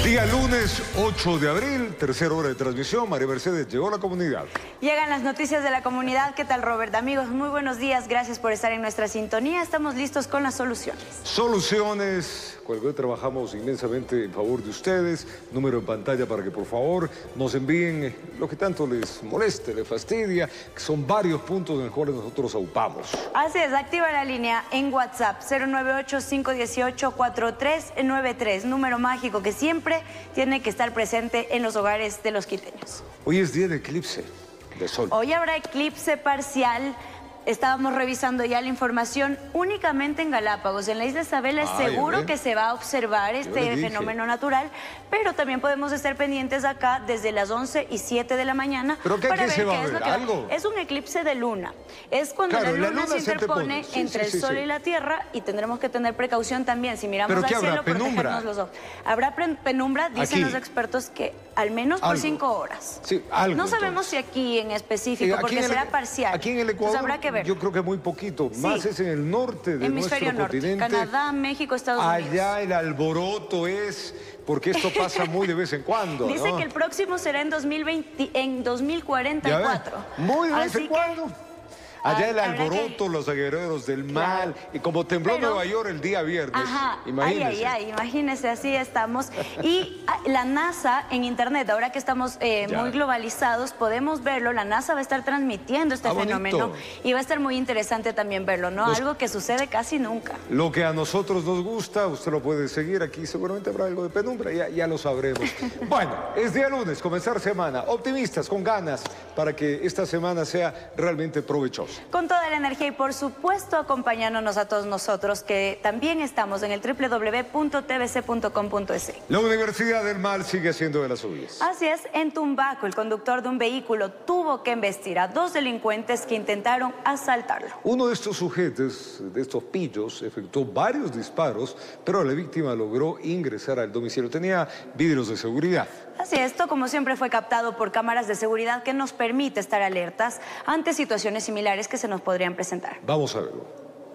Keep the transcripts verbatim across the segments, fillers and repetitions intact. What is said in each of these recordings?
Día lunes ocho de abril, tercera hora de transmisión. María Mercedes, llegó a la comunidad. Llegan las noticias de la comunidad. ¿Qué tal, Robert? Amigos, muy buenos días. Gracias por estar en nuestra sintonía. Estamos listos con las soluciones. Soluciones, con el que trabajamos inmensamente en favor de ustedes. Número en pantalla para que por favor nos envíen lo que tanto les moleste, les fastidia. Que son varios puntos en los cuales nosotros aupamos. Así es, activa la línea en WhatsApp cero nueve ocho, cinco uno ocho, cuatro tres nueve tres. Número mágico que siempre tiene que estar presente en los hogares de los quiteños. Hoy es día de eclipse de sol. Hoy habrá eclipse parcial. Estábamos revisando ya la información únicamente en Galápagos. En la isla Isabel es ah, seguro que se va a observar este fenómeno natural, pero también podemos estar pendientes acá desde las once y siete de la mañana. ¿Pero qué, para qué ver se va qué a es ver? lo que ¿Algo? Es un eclipse de luna. Es cuando claro, la, luna la luna se interpone se sí, entre sí, el sol sí. y la tierra, y tendremos que tener precaución también. Si miramos ¿Pero al qué habrá? cielo, ¿Penumbra? protegernos los ojos. Habrá penumbra, dicen Aquí. los expertos, que al menos por Algo. cinco horas. Sí, algo, no sabemos entonces. si aquí en específico, Aquí porque en el, será parcial. Aquí en el Ecuador, Entonces habrá que ver. yo creo que muy poquito. Sí. Más es en el norte de Hemisferio nuestro norte, continente. Canadá, México, Estados Unidos. Allá el alboroto es, porque esto pasa muy de vez en cuando. Dice ¿no? que el próximo será en dos mil veinte, en dos mil cuarenta y cuatro. Muy de vez Así en que, cuando. Allá el habrá alboroto, que... los guerreros del mal. Claro. Y como tembló Pero... Nueva York el día viernes. Ajá, imagínense. ay, ay, ay, imagínense, así estamos. Y la NASA en internet, ahora que estamos eh, muy globalizados, podemos verlo. La NASA va a estar transmitiendo este ah, fenómeno. bonito. Y va a estar muy interesante también verlo, ¿no? Los... Algo que sucede casi nunca. Lo que a nosotros nos gusta, usted lo puede seguir aquí. Seguramente habrá algo de penumbra, ya, ya lo sabremos. Bueno, es día lunes, comenzar semana. Optimistas, con ganas, para que esta semana sea realmente provechosa. Con toda la energía y, por supuesto, acompañándonos a todos nosotros, que también estamos en el doble u doble u doble u punto t v c punto com punto es. La Universidad del Mal sigue siendo de las suyas. Así es, en Tumbaco, el conductor de un vehículo tuvo que embestir a dos delincuentes que intentaron asaltarlo. Uno de estos sujetos, de estos pillos, efectuó varios disparos, pero la víctima logró ingresar al domicilio. Tenía vidrios de seguridad. Así es, esto como siempre fue captado por cámaras de seguridad, que nos permite estar alertas ante situaciones similares que se nos podrían presentar. Vamos a verlo.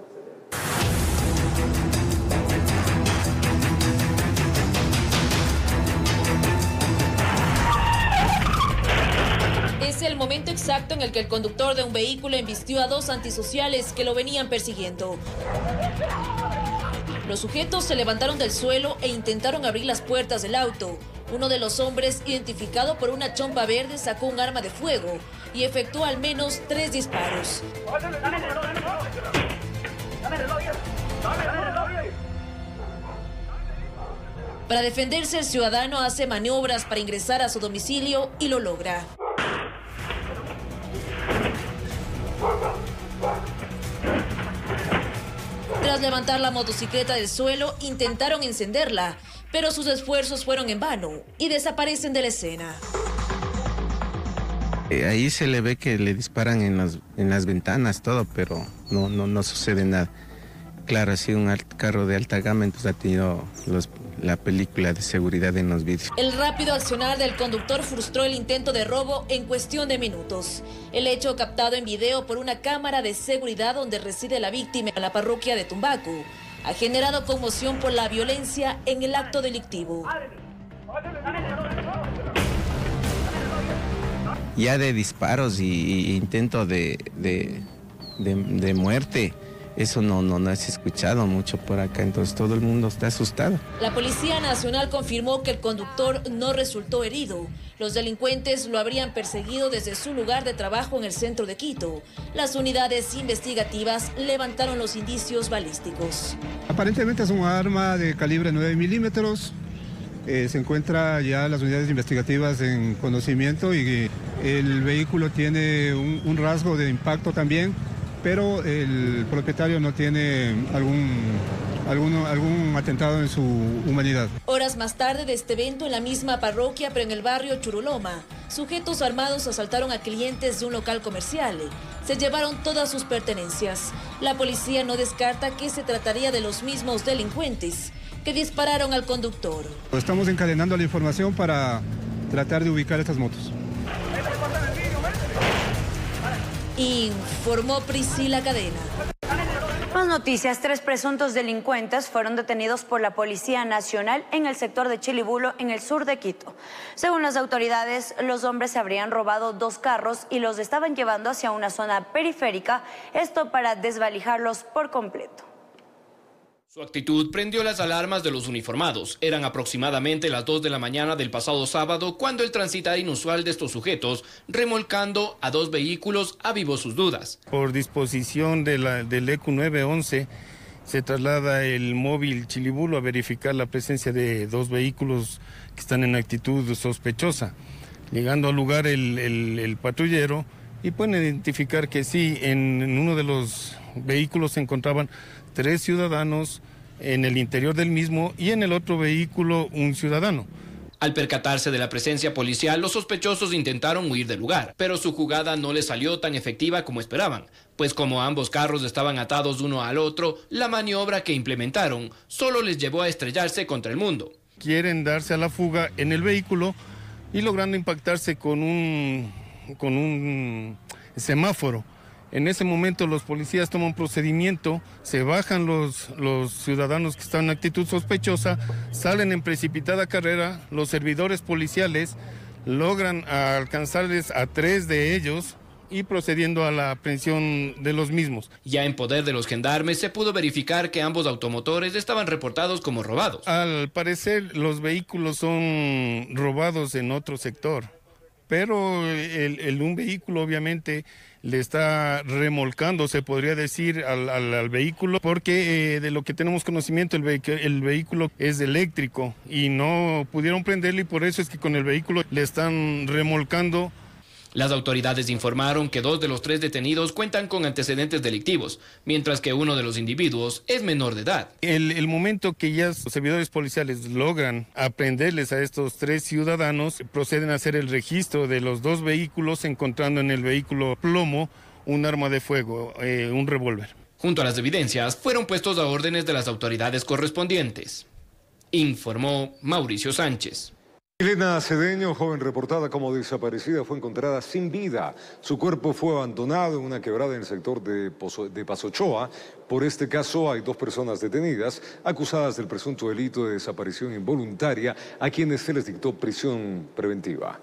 Es el momento exacto en el que el conductor de un vehículo embistió a dos antisociales que lo venían persiguiendo. Los sujetos se levantaron del suelo e intentaron abrir las puertas del auto. Uno de los hombres, identificado por una chompa verde, sacó un arma de fuego y efectuó al menos tres disparos. Para defenderse, el ciudadano hace maniobras para ingresar a su domicilio y lo logra. Tras levantar la motocicleta del suelo, intentaron encenderla, pero sus esfuerzos fueron en vano y desaparecen de la escena. Eh, ahí se le ve que le disparan en las, en las ventanas, todo, pero no, no, no sucede nada. Claro, ha sido un alt, carro de alta gama, entonces ha tenido los, la película de seguridad en los vidrios. El rápido accionar del conductor frustró el intento de robo en cuestión de minutos. El hecho, captado en video por una cámara de seguridad donde reside la víctima en la parroquia de Tumbaco, ha generado conmoción por la violencia en el acto delictivo. Ya de disparos y, y intento de, de, de, de muerte, eso no, no, no has escuchado mucho por acá, entonces todo el mundo está asustado. La Policía Nacional confirmó que el conductor no resultó herido. Los delincuentes lo habrían perseguido desde su lugar de trabajo en el centro de Quito. Las unidades investigativas levantaron los indicios balísticos. Aparentemente es un arma de calibre nueve milímetros. Eh, se encuentra ya las unidades investigativas en conocimiento y el vehículo tiene un, un rasgo de impacto también, pero el propietario no tiene algún, algún, algún atentado en su humanidad. Horas más tarde de este evento en la misma parroquia, pero en el barrio Churuloma, sujetos armados asaltaron a clientes de un local comercial. Se llevaron todas sus pertenencias. La policía no descarta que se trataría de los mismos delincuentes que dispararon al conductor. Estamos encadenando la información para tratar de ubicar estas motos. Informó Priscila Cadena. Más noticias, tres presuntos delincuentes fueron detenidos por la Policía Nacional en el sector de Chilibulo, en el sur de Quito. Según las autoridades, los hombres se habrían robado dos carros y los estaban llevando hacia una zona periférica, esto para desvalijarlos por completo. Su actitud prendió las alarmas de los uniformados. Eran aproximadamente las dos de la mañana del pasado sábado cuando el transitar inusual de estos sujetos, remolcando a dos vehículos, avivó sus dudas. Por disposición de la, del E Q nueve once, se traslada el móvil Chilibulo a verificar la presencia de dos vehículos que están en actitud sospechosa. Llegando al lugar el, el, el patrullero y pueden identificar que sí, en, en uno de los vehículos se encontraban tres ciudadanos, en el interior del mismo, y en el otro vehículo un ciudadano. Al percatarse de la presencia policial, los sospechosos intentaron huir del lugar, pero su jugada no les salió tan efectiva como esperaban, pues como ambos carros estaban atados uno al otro, la maniobra que implementaron solo les llevó a estrellarse contra el mundo. Quieren darse a la fuga en el vehículo y logrando impactarse con un, con un semáforo. En ese momento los policías toman procedimiento, se bajan los, los ciudadanos que están en actitud sospechosa, salen en precipitada carrera, los servidores policiales logran alcanzarles a tres de ellos y procediendo a la aprehensión de los mismos. Ya en poder de los gendarmes se pudo verificar que ambos automotores estaban reportados como robados. Al parecer los vehículos son robados en otro sector, pero el, el, un vehículo obviamente le está remolcando, se podría decir, al, al, al vehículo, porque eh, de lo que tenemos conocimiento, el, vehic- el vehículo es eléctrico y no pudieron prenderlo y por eso es que con el vehículo le están remolcando. Las autoridades informaron que dos de los tres detenidos cuentan con antecedentes delictivos, mientras que uno de los individuos es menor de edad. El, el momento que ya los servidores policiales logran aprenderles a estos tres ciudadanos, proceden a hacer el registro de los dos vehículos, encontrando en el vehículo plomo un arma de fuego, eh, un revólver. Junto a las evidencias, fueron puestos a órdenes de las autoridades correspondientes, informó Mauricio Sánchez. Milena Cedeño, joven reportada como desaparecida, fue encontrada sin vida. Su cuerpo fue abandonado en una quebrada en el sector de, Pozo, de Pasochoa. Por este caso hay dos personas detenidas, acusadas del presunto delito de desaparición involuntaria, a quienes se les dictó prisión preventiva.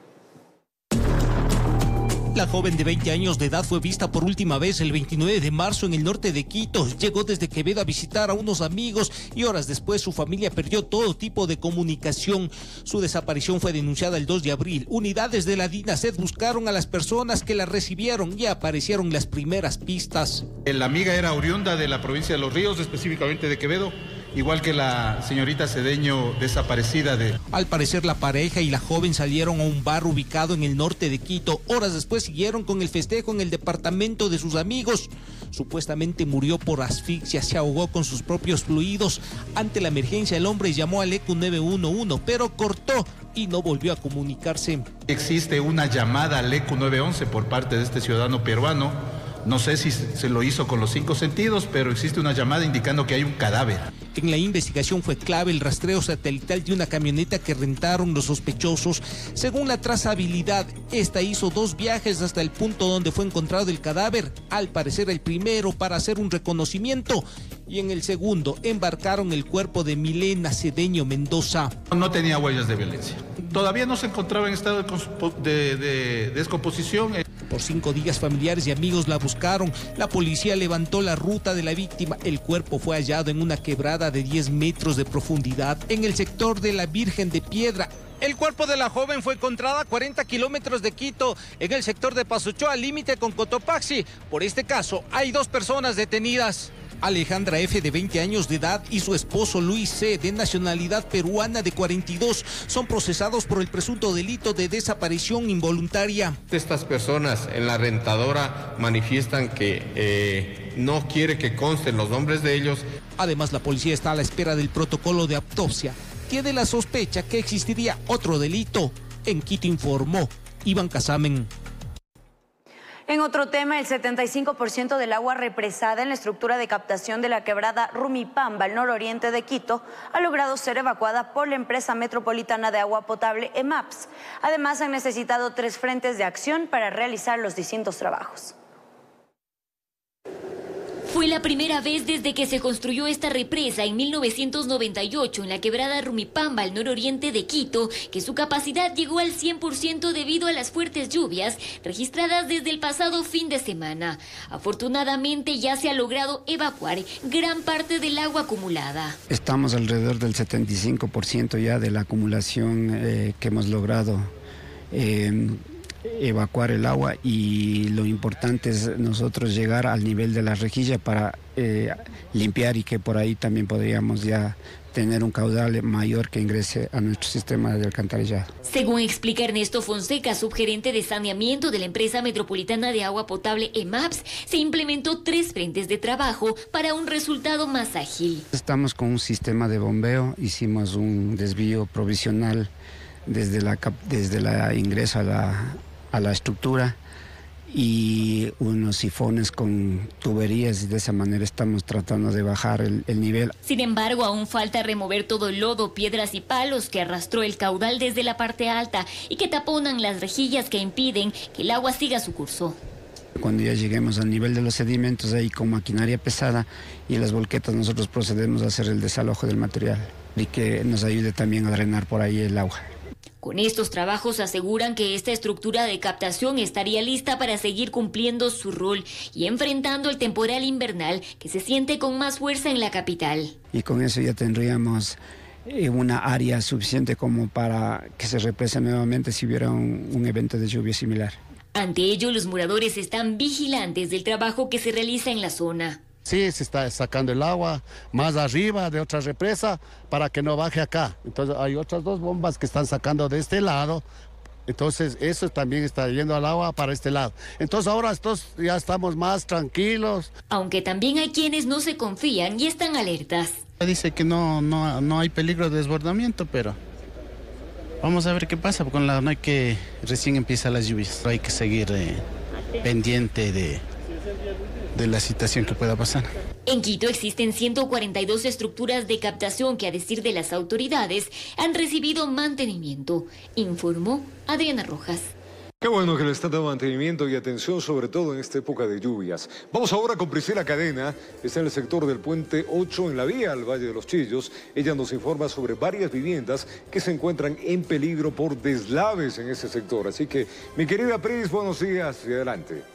La joven de veinte años de edad fue vista por última vez el veintinueve de marzo en el norte de Quito. Llegó desde Quevedo a visitar a unos amigos y horas después su familia perdió todo tipo de comunicación. Su desaparición fue denunciada el dos de abril. Unidades de la DINASED buscaron a las personas que la recibieron y aparecieron las primeras pistas. La amiga era oriunda de la provincia de Los Ríos, específicamente de Quevedo, igual que la señorita Cedeño desaparecida de... Al parecer la pareja y la joven salieron a un bar ubicado en el norte de Quito. Horas después siguieron con el festejo en el departamento de sus amigos. Supuestamente murió por asfixia, se ahogó con sus propios fluidos. Ante la emergencia el hombre llamó al E Q nueve uno uno, pero cortó y no volvió a comunicarse. Existe una llamada al E Q nueve once por parte de este ciudadano peruano. No sé si se lo hizo con los cinco sentidos, pero existe una llamada indicando que hay un cadáver. En la investigación fue clave el rastreo satelital de una camioneta que rentaron los sospechosos. Según la trazabilidad, esta hizo dos viajes hasta el punto donde fue encontrado el cadáver. Al parecer el primero para hacer un reconocimiento y en el segundo embarcaron el cuerpo de Milena Cedeño Mendoza. No tenía huellas de violencia. Todavía no se encontraba en estado de, de, de descomposición. Por cinco días familiares y amigos la buscaron. La policía levantó la ruta de la víctima. El cuerpo fue hallado en una quebrada de diez metros de profundidad en el sector de la Virgen de Piedra. El cuerpo de la joven fue encontrado a cuarenta kilómetros de Quito, en el sector de Pasochoa, límite con Cotopaxi. Por este caso, hay dos personas detenidas. Alejandra F., de veinte años de edad, y su esposo Luis C., de nacionalidad peruana, de cuarenta y dos, son procesados por el presunto delito de desaparición involuntaria. Estas personas en la rentadora manifiestan que eh, no quiere que consten los nombres de ellos. Además, la policía está a la espera del protocolo de autopsia. Tiene la sospecha que existiría otro delito. En Quito informó Iván Casamen. En otro tema, el setenta y cinco por ciento del agua represada en la estructura de captación de la quebrada Rumipamba, al nororiente de Quito, ha logrado ser evacuada por la empresa metropolitana de agua potable EMAPS. Además, han necesitado tres frentes de acción para realizar los distintos trabajos. Fue la primera vez desde que se construyó esta represa en mil novecientos noventa y ocho en la quebrada Rumipamba, al nororiente de Quito, que su capacidad llegó al cien por ciento debido a las fuertes lluvias registradas desde el pasado fin de semana. Afortunadamente ya se ha logrado evacuar gran parte del agua acumulada. Estamos alrededor del setenta y cinco por ciento ya de la acumulación eh, que hemos logrado eh, evacuar el agua, y lo importante es nosotros llegar al nivel de la rejilla para eh, limpiar, y que por ahí también podríamos ya tener un caudal mayor que ingrese a nuestro sistema de alcantarillado. Según explica Ernesto Fonseca, subgerente de saneamiento de la empresa metropolitana de agua potable EMAPS, se implementó tres frentes de trabajo para un resultado más ágil. Estamos con un sistema de bombeo, hicimos un desvío provisional desde la, desde la ingreso a la, a la estructura, y unos sifones con tuberías, y de esa manera estamos tratando de bajar el, el nivel. Sin embargo, aún falta remover todo el lodo, piedras y palos que arrastró el caudal desde la parte alta y que taponan las rejillas que impiden que el agua siga su curso. Cuando ya lleguemos al nivel de los sedimentos, ahí con maquinaria pesada y las volquetas, nosotros procedemos a hacer el desalojo del material y que nos ayude también a drenar por ahí el agua. Con estos trabajos aseguran que esta estructura de captación estaría lista para seguir cumpliendo su rol y enfrentando el temporal invernal que se siente con más fuerza en la capital. Y con eso ya tendríamos eh, una área suficiente como para que se represe nuevamente si hubiera un, un evento de lluvia similar. Ante ello, los moradores están vigilantes del trabajo que se realiza en la zona. Sí, se está sacando el agua más arriba de otra represa para que no baje acá. Entonces hay otras dos bombas que están sacando de este lado. Entonces eso también está yendo al agua para este lado. Entonces ahora estos ya estamos más tranquilos. Aunque también hay quienes no se confían y están alertas. Dice que no, no, no hay peligro de desbordamiento, pero vamos a ver qué pasa. Con la, no hay que, recién empiezan las lluvias. Hay que seguir eh, pendiente de... de la situación que pueda pasar. En Quito existen ciento cuarenta y dos estructuras de captación que, a decir de las autoridades, han recibido mantenimiento, informó Adriana Rojas. Qué bueno que le están dando mantenimiento y atención, sobre todo en esta época de lluvias. Vamos ahora con Priscila Cadena, está en el sector del Puente ocho, en la vía al Valle de los Chillos. Ella nos informa sobre varias viviendas que se encuentran en peligro por deslaves en ese sector. Así que, mi querida Pris, buenos días y adelante.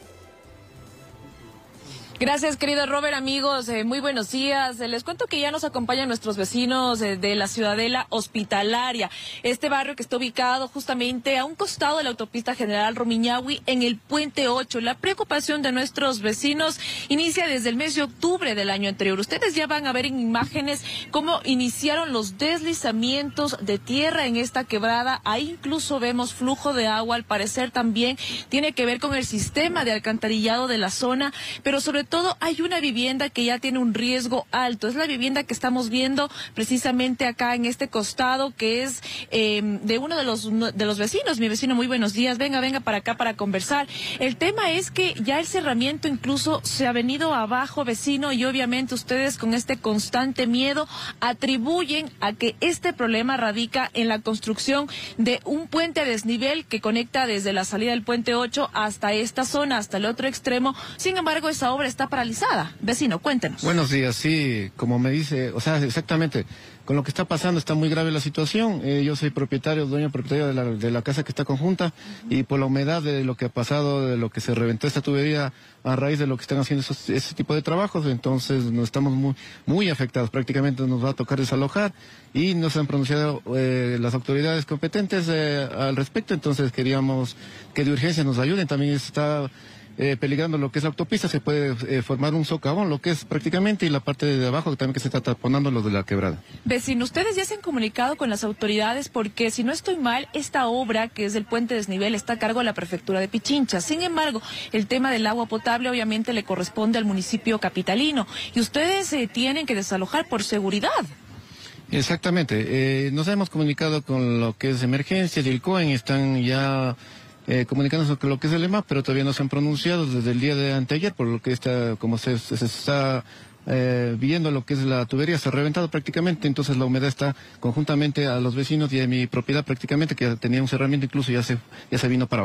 Gracias, querido Robert, amigos, eh, muy buenos días. Eh, les cuento que ya nos acompañan nuestros vecinos eh, de la Ciudadela Hospitalaria, este barrio que está ubicado justamente a un costado de la autopista General Rumiñahui en el Puente ocho. La preocupación de nuestros vecinos inicia desde el mes de octubre del año anterior. Ustedes ya van a ver en imágenes cómo iniciaron los deslizamientos de tierra en esta quebrada. Ahí incluso vemos flujo de agua, al parecer también tiene que ver con el sistema de alcantarillado de la zona, pero sobre todo hay una vivienda que ya tiene un riesgo alto. Es la vivienda que estamos viendo precisamente acá en este costado, que es eh, de uno de los de los vecinos. Mi vecino, muy buenos días. Venga, venga para acá para conversar. El tema es que ya el cerramiento incluso se ha venido abajo, vecino, y obviamente ustedes con este constante miedo atribuyen a que este problema radica en la construcción de un puente a desnivel que conecta desde la salida del Puente ocho hasta esta zona, hasta el otro extremo. Sin embargo, esa obra está está paralizada. Vecino, cuéntenos. Buenos días, sí, como me dice, o sea, exactamente, con lo que está pasando está muy grave la situación. Eh, yo soy propietario, dueño propietario de la, de la casa que está conjunta, uh-huh. Y por la humedad de lo que ha pasado, de lo que se reventó esta tubería a raíz de lo que están haciendo esos, ese tipo de trabajos, entonces nos estamos muy, muy afectados. Prácticamente nos va a tocar desalojar y nos han pronunciado eh, las autoridades competentes eh, al respecto, entonces queríamos que de urgencia nos ayuden. También está Eh, peligrando lo que es la autopista, se puede eh, formar un socavón, lo que es prácticamente, y la parte de abajo también que se está taponando lo de la quebrada. Vecino, ustedes ya se han comunicado con las autoridades porque, si no estoy mal, esta obra, que es el puente desnivel, está a cargo de la prefectura de Pichincha. Sin embargo, el tema del agua potable obviamente le corresponde al municipio capitalino y ustedes eh, tienen que desalojar por seguridad. Exactamente, eh, nos hemos comunicado con lo que es emergencia, y el C O E N están ya Eh, comunicándose con lo que es el EMAP, pero todavía no se han pronunciado desde el día de anteayer, por lo que está, como se, se está eh, viendo lo que es la tubería, se ha reventado prácticamente, entonces la humedad está conjuntamente a los vecinos y a mi propiedad prácticamente, que ya tenía un cerramiento, incluso ya se, ya se vino para abajo.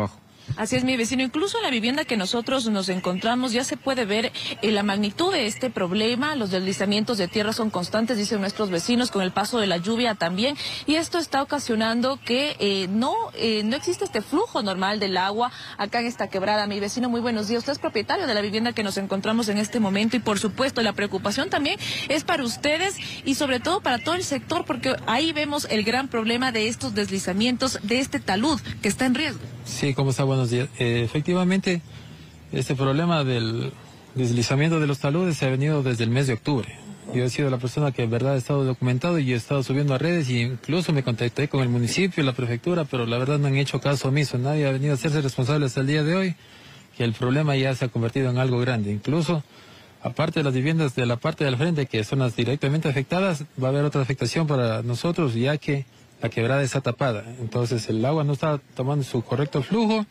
Así es, mi vecino. Incluso en la vivienda que nosotros nos encontramos ya se puede ver eh, la magnitud de este problema. Los deslizamientos de tierra son constantes, dicen nuestros vecinos, con el paso de la lluvia también. Y esto está ocasionando que eh, no, eh, no existe este flujo normal del agua acá en esta quebrada. Mi vecino, muy buenos días. Usted es propietario de la vivienda que nos encontramos en este momento y, por supuesto, la preocupación también es para ustedes y sobre todo para todo el sector, porque ahí vemos el gran problema de estos deslizamientos, de este talud que está en riesgo. Sí, ¿cómo está? Buenos días. Eh, efectivamente, este problema del deslizamiento de los taludes se ha venido desde el mes de octubre. Yo he sido la persona que en verdad ha estado documentado y he estado subiendo a redes y incluso me contacté con el municipio y la prefectura, pero la verdad no han hecho caso omiso. Nadie ha venido a hacerse responsable hasta el día de hoy, que el problema ya se ha convertido en algo grande. Incluso, aparte de las viviendas de la parte del frente, que son las directamente afectadas, va a haber otra afectación para nosotros, ya que la quebrada está tapada. Entonces el agua no está tomando su correcto flujo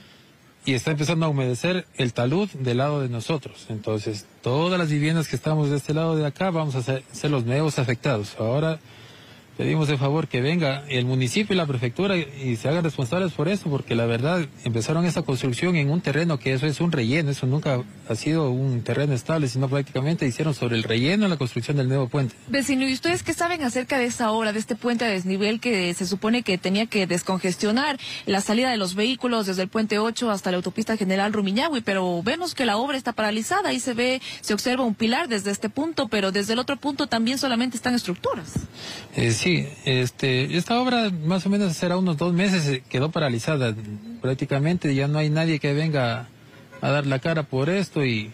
y está empezando a humedecer el talud del lado de nosotros. Entonces todas las viviendas que estamos de este lado de acá vamos a ser, ser los nuevos afectados. Ahora pedimos de favor que venga el municipio y la prefectura y se hagan responsables por esto, porque la verdad empezaron esta construcción en un terreno que eso es un relleno, eso nunca ha sido un terreno estable, sino prácticamente hicieron sobre el relleno la construcción del nuevo puente. Vecino, ¿y ustedes qué saben acerca de esa obra, de este puente a desnivel que se supone que tenía que descongestionar la salida de los vehículos desde el puente ocho hasta la autopista General Rumiñahui? Pero vemos que la obra está paralizada, ahí se ve, se observa un pilar desde este punto, pero desde el otro punto también solamente están estructuras. Eh, sí. Sí, este, esta obra más o menos será unos dos meses, quedó paralizada prácticamente, ya no hay nadie que venga a dar la cara por esto y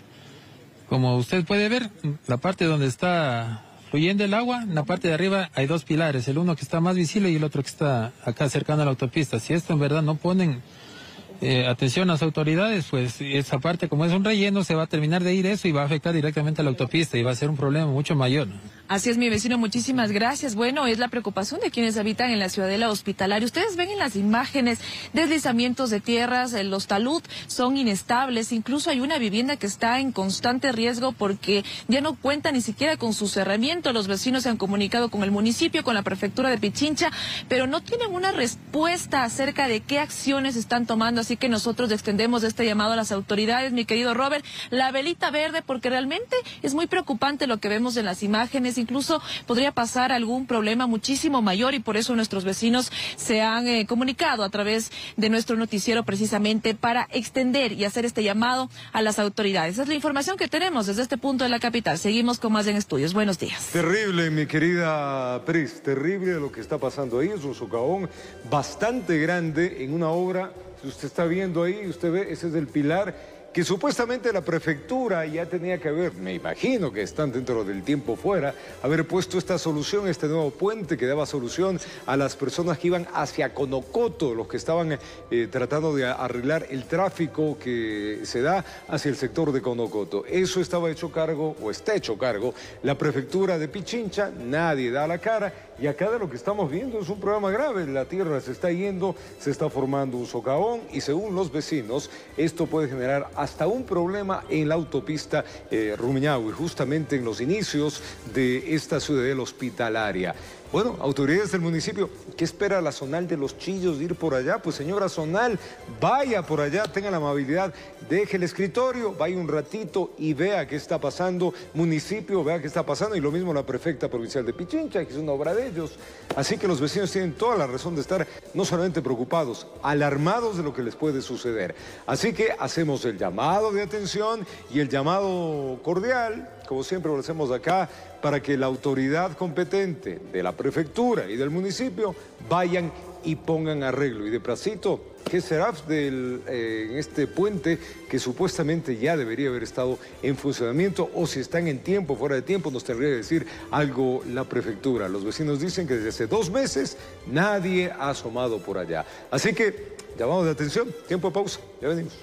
como usted puede ver, la parte donde está fluyendo el agua, en la parte de arriba hay dos pilares, el uno que está más visible y el otro que está acá cercano a la autopista. Si esto en verdad no ponen Eh, atención a las autoridades, pues esa parte, como es un relleno, se va a terminar de ir eso y va a afectar directamente a la autopista y va a ser un problema mucho mayor. Así es, mi vecino, muchísimas gracias. Bueno, es la preocupación de quienes habitan en la ciudadela hospitalaria. Ustedes ven en las imágenes deslizamientos de tierras, eh, los talud son inestables, incluso hay una vivienda que está en constante riesgo porque ya no cuenta ni siquiera con su cerramiento. Los vecinos se han comunicado con el municipio, con la prefectura de Pichincha, pero no tienen una respuesta acerca de qué acciones están tomando. Así que nosotros extendemos este llamado a las autoridades, mi querido Robert, la velita verde, porque realmente es muy preocupante lo que vemos en las imágenes. Incluso podría pasar algún problema muchísimo mayor y por eso nuestros vecinos se han eh, comunicado a través de nuestro noticiero precisamente para extender y hacer este llamado a las autoridades. Esa es la información que tenemos desde este punto de la capital. Seguimos con más en estudios. Buenos días. Terrible, mi querida Pris, terrible lo que está pasando ahí. Es un socavón bastante grande en una obra. Si usted está viendo ahí, usted ve, ese es el pilar que supuestamente la prefectura ya tenía que haber, me imagino que están dentro del tiempo fuera, haber puesto esta solución, este nuevo puente que daba solución a las personas que iban hacia Conocoto, los que estaban eh, tratando de arreglar el tráfico que se da hacia el sector de Conocoto. Eso estaba hecho cargo, o está hecho cargo, la prefectura de Pichincha, nadie da la cara. Y acá de lo que estamos viendo es un problema grave, la tierra se está yendo, se está formando un socavón y según los vecinos esto puede generar hasta un problema en la autopista eh, Rumiñahui, justamente en los inicios de esta ciudadela hospitalaria. Bueno, autoridades del municipio, ¿qué espera la zonal de Los Chillos de ir por allá? Pues señora zonal, vaya por allá, tenga la amabilidad, deje el escritorio, vaya un ratito y vea qué está pasando, municipio, vea qué está pasando, y lo mismo la prefecta provincial de Pichincha, que es una obra de ellos. Así que los vecinos tienen toda la razón de estar no solamente preocupados, alarmados de lo que les puede suceder. Así que hacemos el llamado de atención y el llamado cordial, como siempre lo hacemos acá, para que la autoridad competente de la prefectura y del municipio vayan y pongan arreglo. Y de placito, ¿qué será del, eh, en este puente que supuestamente ya debería haber estado en funcionamiento? O si están en tiempo, fuera de tiempo, nos tendría que decir algo la prefectura. Los vecinos dicen que desde hace dos meses nadie ha asomado por allá. Así que, llamamos de atención, tiempo de pausa, ya venimos.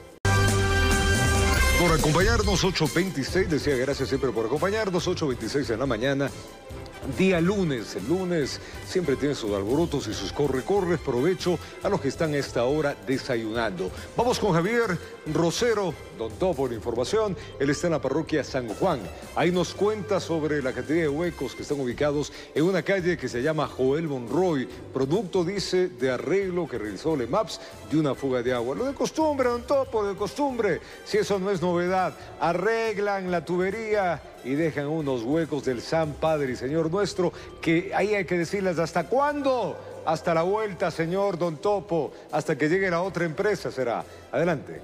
Por acompañarnos, ocho veintiséis, decía gracias siempre por acompañarnos, ocho veintiséis en la mañana. Día lunes, el lunes siempre tiene sus alborotos y sus corre-corres. Provecho a los que están a esta hora desayunando. Vamos con Javier Rosero, Don Topo, la información. Él está en la parroquia San Juan. Ahí nos cuenta sobre la cantidad de huecos que están ubicados en una calle que se llama Joel Monroy. Producto, dice, de arreglo que realizó el E M A P S de una fuga de agua. Lo de costumbre, Don Topo, de costumbre. Si eso no es novedad, arreglan la tubería y dejan unos huecos del San Padre y Señor nuestro, que ahí hay que decirles hasta cuándo. Hasta la vuelta, señor Don Topo, hasta que llegue la otra empresa será. Adelante.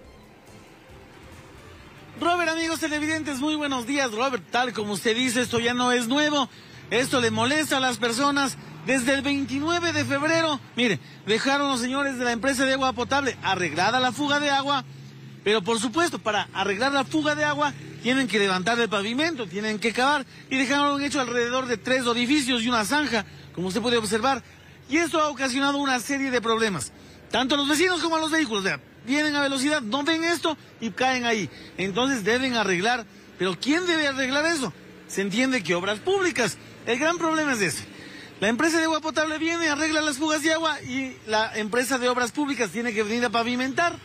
Robert, amigos televidentes, muy buenos días. Robert, tal como usted dice, esto ya no es nuevo. Esto le molesta a las personas desde el veintinueve de febrero. Mire, dejaron los señores de la empresa de agua potable arreglada la fuga de agua, pero por supuesto, para arreglar la fuga de agua tienen que levantar el pavimento, tienen que cavar, y dejaron hecho alrededor de tres edificios y una zanja, como usted puede observar, y esto ha ocasionado una serie de problemas, tanto a los vecinos como a los vehículos. O sea, vienen a velocidad, no ven esto y caen ahí. Entonces deben arreglar. ¿Pero quién debe arreglar eso? Se entiende que Obras Públicas. El gran problema es ese. La empresa de agua potable viene, arregla las fugas de agua y la empresa de Obras Públicas tiene que venir a pavimentar.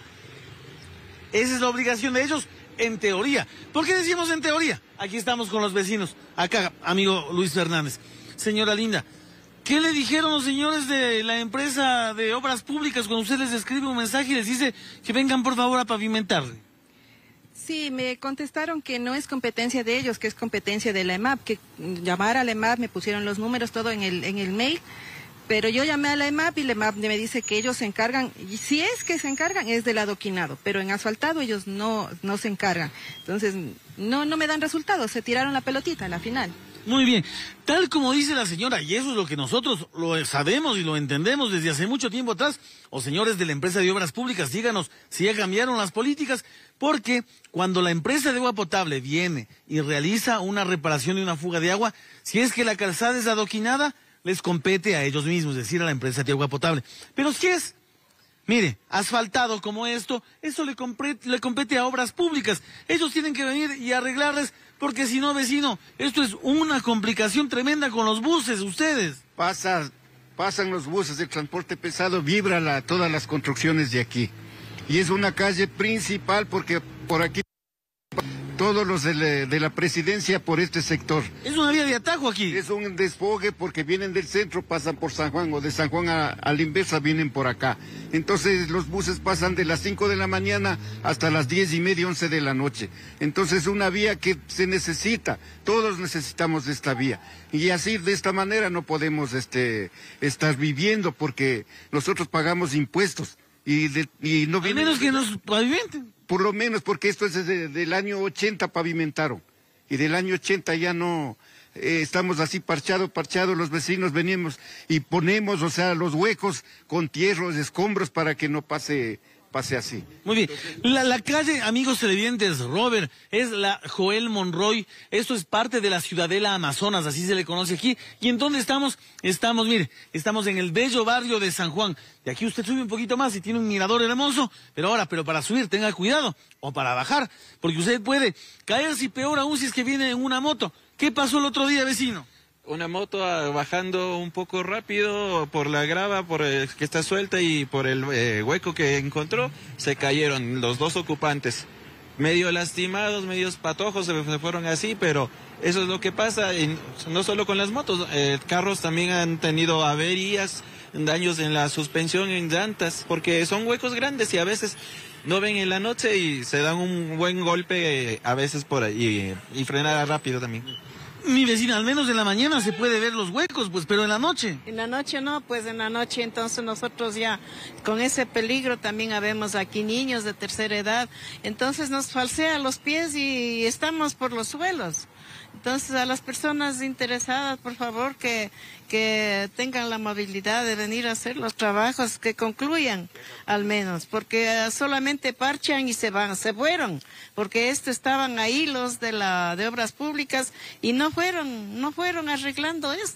Esa es la obligación de ellos, en teoría. ¿Por qué decimos en teoría? Aquí estamos con los vecinos. Acá, amigo Luis Fernández. Señora linda, ¿qué le dijeron los señores de la empresa de Obras Públicas cuando usted les escribe un mensaje y les dice que vengan por favor a pavimentar? Sí, me contestaron que no es competencia de ellos, que es competencia de la E M A P, que llamar a la E M A P, me pusieron los números, todo en el, en el mail, pero yo llamé a la E M A P y la E M A P me dice que ellos se encargan, y si es que se encargan, es del adoquinado, pero en asfaltado ellos no, no se encargan. Entonces, no, no me dan resultados, se tiraron la pelotita a la final. Muy bien, tal como dice la señora, y eso es lo que nosotros lo sabemos y lo entendemos desde hace mucho tiempo atrás, o señores de la empresa de Obras Públicas, díganos si ya cambiaron las políticas, porque cuando la empresa de agua potable viene y realiza una reparación de una fuga de agua, si es que la calzada es adoquinada, les compete a ellos mismos, es decir, a la empresa de agua potable. Pero si es, mire, asfaltado como esto, eso le, le compete a Obras Públicas. Ellos tienen que venir y arreglarles, porque si no, vecino, esto es una complicación tremenda con los buses, ustedes. Pasa, pasan los buses de transporte pesado, vibra la, todas las construcciones de aquí. Y es una calle principal porque por aquí todos los de la, de la presidencia por este sector. Es una vía de atajo aquí. Es un desfogue porque vienen del centro, pasan por San Juan, o de San Juan a, a la inversa vienen por acá. Entonces los buses pasan de las cinco de la mañana hasta las diez y media, once de la noche. Entonces una vía que se necesita, todos necesitamos de esta vía. Y así, de esta manera no podemos este, estar viviendo porque nosotros pagamos impuestos. Y, de, y no Al menos que nos pavimenten. Por lo menos, porque esto es desde del año ochenta pavimentaron. Y del año ochenta ya no, eh, estamos así parchados, parchados, los vecinos venimos y ponemos, o sea, los huecos con tierros, escombros para que no pase, pase así. Muy bien. La, la calle, amigos televidentes, Robert, es la Joel Monroy. Esto es parte de la Ciudadela Amazonas, así se le conoce aquí. ¿Y en dónde estamos? Estamos, mire, estamos en el bello barrio de San Juan. Y aquí usted sube un poquito más y tiene un mirador hermoso, pero ahora, pero para subir tenga cuidado, o para bajar, porque usted puede caerse y peor aún si es que viene en una moto. ¿Qué pasó el otro día, vecino? Una moto ah, bajando un poco rápido por la grava por el, que está suelta y por el eh, hueco que encontró, se cayeron los dos ocupantes. Medio lastimados, medios patojos, se, se fueron así, pero eso es lo que pasa, y no solo con las motos, eh, carros también han tenido averías, daños en la suspensión, en llantas, porque son huecos grandes y a veces no ven en la noche y se dan un buen golpe eh, a veces por ahí y, y frenar rápido también. Mi vecina, al menos en la mañana se puede ver los huecos, pues, pero en la noche. En la noche no, pues en la noche entonces nosotros ya con ese peligro también habemos aquí niños de tercera edad, entonces nos falsean los pies y estamos por los suelos. Entonces a las personas interesadas, por favor, que, que tengan la amabilidad de venir a hacer los trabajos, que concluyan al menos, porque solamente parchan y se van, se fueron, porque esto estaban ahí los de la de Obras Públicas y no fueron, no fueron arreglando esto.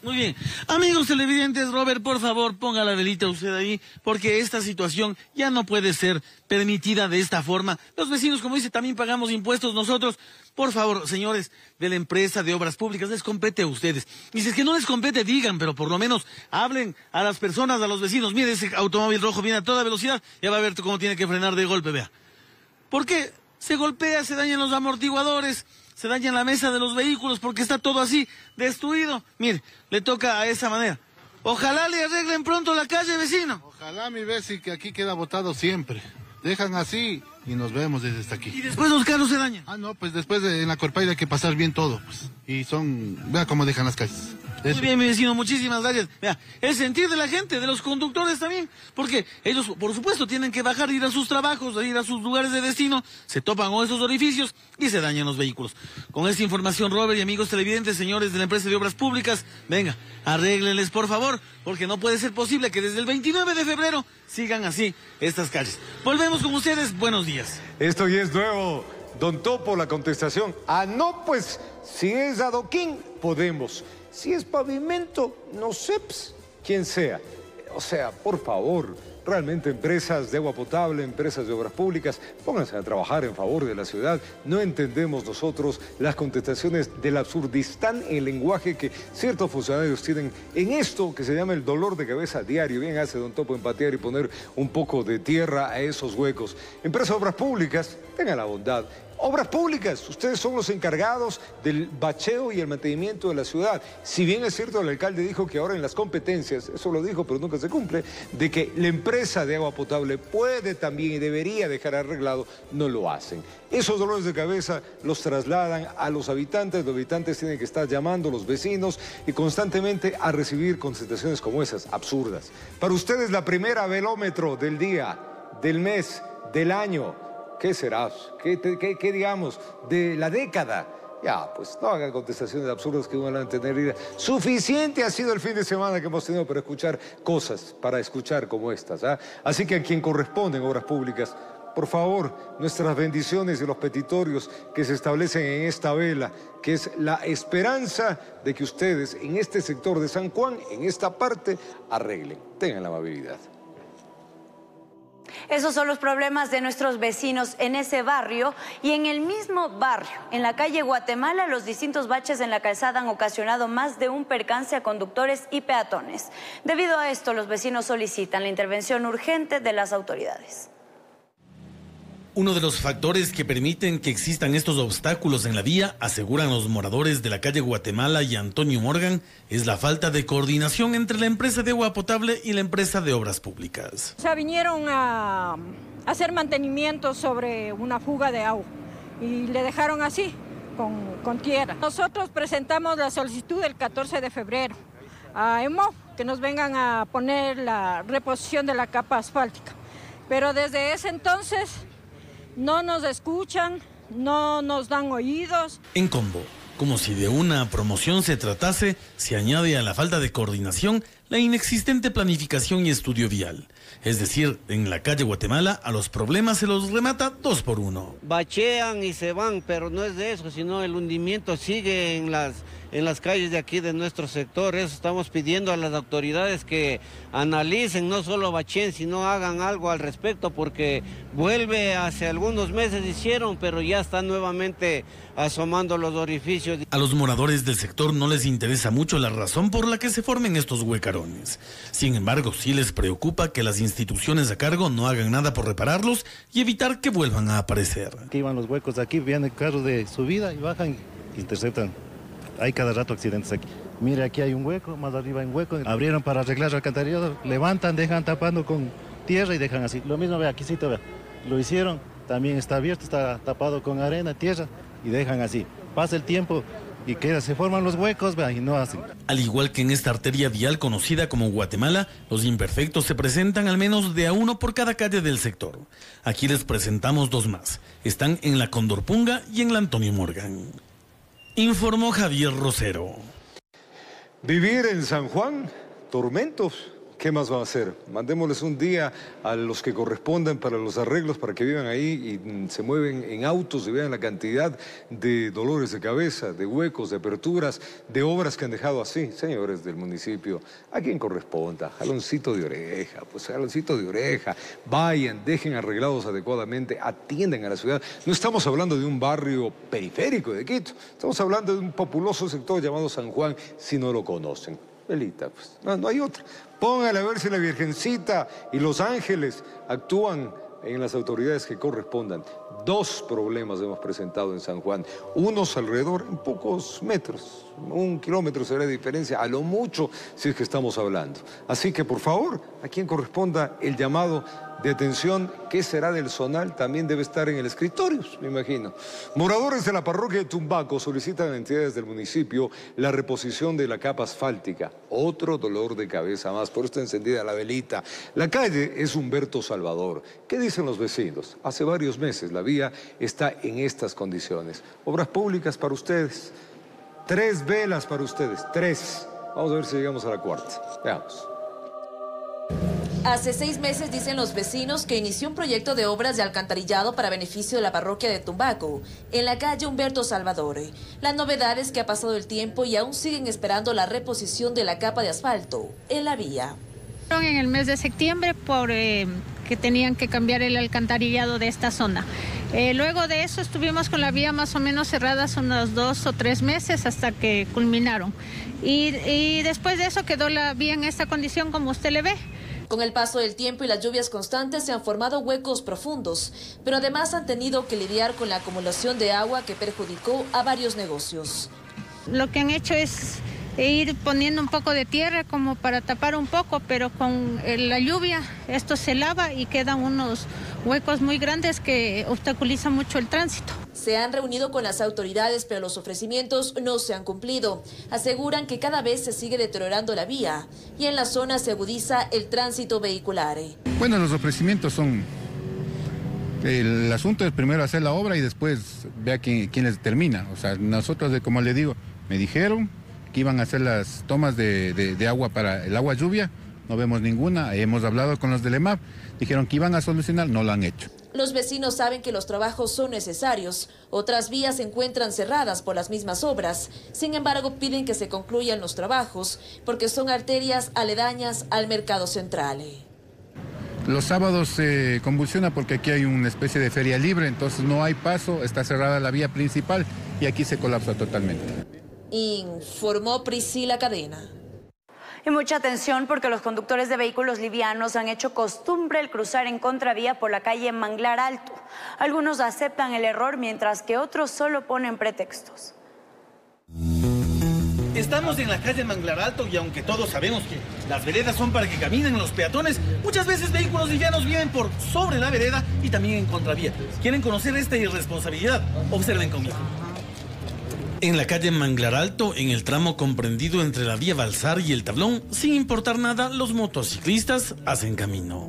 Muy bien. Amigos televidentes, Robert, por favor, ponga la velita usted ahí, porque esta situación ya no puede ser permitida de esta forma. Los vecinos, como dice, también pagamos impuestos nosotros. Por favor, señores de la empresa de obras públicas, les compete a ustedes. Y si es que no les compete, digan, pero por lo menos hablen a las personas, a los vecinos. Mire, ese automóvil rojo viene a toda velocidad, ya va a ver cómo tiene que frenar de golpe, vea. ¿Por qué? Se golpea, se dañan los amortiguadores, se daña la mesa de los vehículos porque está todo así, destruido. Mire, le toca a esa manera. Ojalá le arreglen pronto la calle, vecino. Ojalá, mi vecino, que aquí queda botado siempre. Dejan así y nos vemos desde aquí. ¿Y después los carros se dañan? Ah, no, pues después de, en la Corpay hay que pasar bien todo, pues. Y son, vea cómo dejan las calles. Eso. Muy bien, mi vecino, muchísimas gracias. Vea, el sentir de la gente, de los conductores también, porque ellos, por supuesto, tienen que bajar, ir a sus trabajos, ir a sus lugares de destino, se topan con esos orificios y se dañan los vehículos. Con esta información, Robert y amigos televidentes, señores de la empresa de obras públicas, venga, arréglenles, por favor, porque no puede ser posible que desde el veintinueve de febrero sigan así estas calles. Volvemos con ustedes, buenos días. Esto ya es nuevo. Don Topo, la contestación. Ah, no, pues, si es adoquín, podemos. Si es pavimento, no sé, pues, quién sea. O sea, por favor, realmente empresas de agua potable, empresas de obras públicas, pónganse a trabajar en favor de la ciudad. No entendemos nosotros las contestaciones del absurdistán en el lenguaje que ciertos funcionarios tienen en esto que se llama el dolor de cabeza diario. Bien hace Don Topo empatear y poner un poco de tierra a esos huecos. Empresas de obras públicas, tengan la bondad. Obras públicas, ustedes son los encargados del bacheo y el mantenimiento de la ciudad. Si bien es cierto, el alcalde dijo que ahora en las competencias, eso lo dijo pero nunca se cumple, de que la empresa de agua potable puede también y debería dejar arreglado, no lo hacen. Esos dolores de cabeza los trasladan a los habitantes, los habitantes tienen que estar llamando a los vecinos y constantemente a recibir concentraciones como esas, absurdas. Para ustedes la primera velómetro del día, del mes, del año. ¿Qué será? ¿Qué, qué, qué digamos? De la década. Ya, pues no hagan contestaciones absurdas que van a tener idea. Suficiente ha sido el fin de semana que hemos tenido para escuchar cosas, para escuchar como estas. ¿ah? Así que a quien corresponden obras públicas, por favor, nuestras bendiciones y los petitorios que se establecen en esta vela, que es la esperanza de que ustedes en este sector de San Juan, en esta parte, arreglen. Tengan la amabilidad. Esos son los problemas de nuestros vecinos en ese barrio y en el mismo barrio, en la calle Guatemala, los distintos baches en la calzada han ocasionado más de un percance a conductores y peatones. Debido a esto, los vecinos solicitan la intervención urgente de las autoridades. Uno de los factores que permiten que existan estos obstáculos en la vía, aseguran los moradores de la calle Guatemala y Antonio Morgan, es la falta de coordinación entre la empresa de agua potable y la empresa de obras públicas. O sea, vinieron a hacer mantenimiento sobre una fuga de agua y le dejaron así, con, con tierra. Nosotros presentamos la solicitud el catorce de febrero a EMOF, que nos vengan a poner la reposición de la capa asfáltica. Pero desde ese entonces no nos escuchan, no nos dan oídos. En Combo, como si de una promoción se tratase, se añade a la falta de coordinación la inexistente planificación y estudio vial. Es decir, en la calle Guatemala a los problemas se los remata dos por uno. Bachean y se van, pero no es de eso, sino el hundimiento sigue en las, en las calles de aquí de nuestro sector. Eso estamos pidiendo a las autoridades que analicen, no solo bacheen, sino hagan algo al respecto, porque vuelve, hace algunos meses hicieron, pero ya están nuevamente asomando los orificios. A los moradores del sector no les interesa mucho la razón por la que se formen estos huecarones. Sin embargo, sí les preocupa que las instituciones a cargo no hagan nada por repararlos y evitar que vuelvan a aparecer. Aquí van los huecos, aquí vienen carros de subida y bajan y interceptan. Hay cada rato accidentes aquí. Mire, aquí hay un hueco, más arriba hay un hueco. Abrieron para arreglar el alcantarillado, levantan, dejan tapando con tierra y dejan así. Lo mismo, ve, aquí sí, ve. Lo hicieron, también está abierto, está tapado con arena, tierra y dejan así. Pasa el tiempo y queda, se forman los huecos, ve, y no hacen. Al igual que en esta arteria vial conocida como Guatemala, los imperfectos se presentan al menos de a uno por cada calle del sector. Aquí les presentamos dos más. Están en la Condorpunga y en la Antonio Morgan. Informó Javier Rosero. Vivir en San Juan, tormentos. ¿Qué más van a hacer? Mandémosles un día a los que correspondan para los arreglos, para que vivan ahí y se mueven en autos y vean la cantidad de dolores de cabeza, de huecos, de aperturas, de obras que han dejado así. Señores del municipio, a quien corresponda, jaloncito de oreja, pues jaloncito de oreja. Vayan, dejen arreglados adecuadamente, atiendan a la ciudad. No estamos hablando de un barrio periférico de Quito, estamos hablando de un populoso sector llamado San Juan, si no lo conocen. Velita, pues, no, no hay otra. Póngale a ver si la Virgencita y los ángeles actúan en las autoridades que correspondan. Dos problemas hemos presentado en San Juan, unos alrededor en pocos metros, un kilómetro será de diferencia, a lo mucho si es que estamos hablando. Así que por favor, a quien corresponda el llamado de atención, ¿qué será del zonal? También debe estar en el escritorio, me imagino. Moradores de la parroquia de Tumbaco solicitan a entidades del municipio la reposición de la capa asfáltica. Otro dolor de cabeza más, por esto encendida la velita. La calle es Humberto Salvador. ¿Qué dicen los vecinos? Hace varios meses la vía está en estas condiciones. Obras públicas para ustedes. Tres velas para ustedes, tres. Vamos a ver si llegamos a la cuarta. Veamos. Hace seis meses dicen los vecinos que inició un proyecto de obras de alcantarillado para beneficio de la parroquia de Tumbaco, en la calle Humberto Salvador. La novedad es que ha pasado el tiempo y aún siguen esperando la reposición de la capa de asfalto en la vía. En el mes de septiembre por eh, que tenían que cambiar el alcantarillado de esta zona. Eh, luego de eso estuvimos con la vía más o menos cerradas unos dos o tres meses hasta que culminaron. Y, y después de eso quedó la vía en esta condición como usted le ve. Con el paso del tiempo y las lluvias constantes se han formado huecos profundos, pero además han tenido que lidiar con la acumulación de agua que perjudicó a varios negocios. Lo que han hecho es ir poniendo un poco de tierra como para tapar un poco, pero con la lluvia esto se lava y quedan unos huecos muy grandes que obstaculizan mucho el tránsito. Se han reunido con las autoridades, pero los ofrecimientos no se han cumplido. Aseguran que cada vez se sigue deteriorando la vía y en la zona se agudiza el tránsito vehicular. Bueno, los ofrecimientos son... El asunto es primero hacer la obra y después vea quién, quién les termina. O sea, nosotros, como le digo, me dijeron que iban a hacer las tomas de, de, de agua para el agua lluvia. No vemos ninguna. Hemos hablado con los del E M A P. Dijeron que iban a solucionar, no lo han hecho. Los vecinos saben que los trabajos son necesarios. Otras vías se encuentran cerradas por las mismas obras. Sin embargo, piden que se concluyan los trabajos porque son arterias aledañas al mercado central. Los sábados se convulsiona porque aquí hay una especie de feria libre, entonces no hay paso, está cerrada la vía principal y aquí se colapsa totalmente. Informó Priscila Cadena. Y mucha atención porque los conductores de vehículos livianos han hecho costumbre el cruzar en contravía por la calle Manglar Alto. Algunos aceptan el error mientras que otros solo ponen pretextos. Estamos en la calle Manglar Alto y aunque todos sabemos que las veredas son para que caminen los peatones, muchas veces vehículos livianos vienen por sobre la vereda y también en contravía. ¿Quieren conocer esta irresponsabilidad? Observen conmigo. En la calle Manglar Alto, en el tramo comprendido entre la vía Balsar y el Tablón, sin importar nada, los motociclistas hacen camino.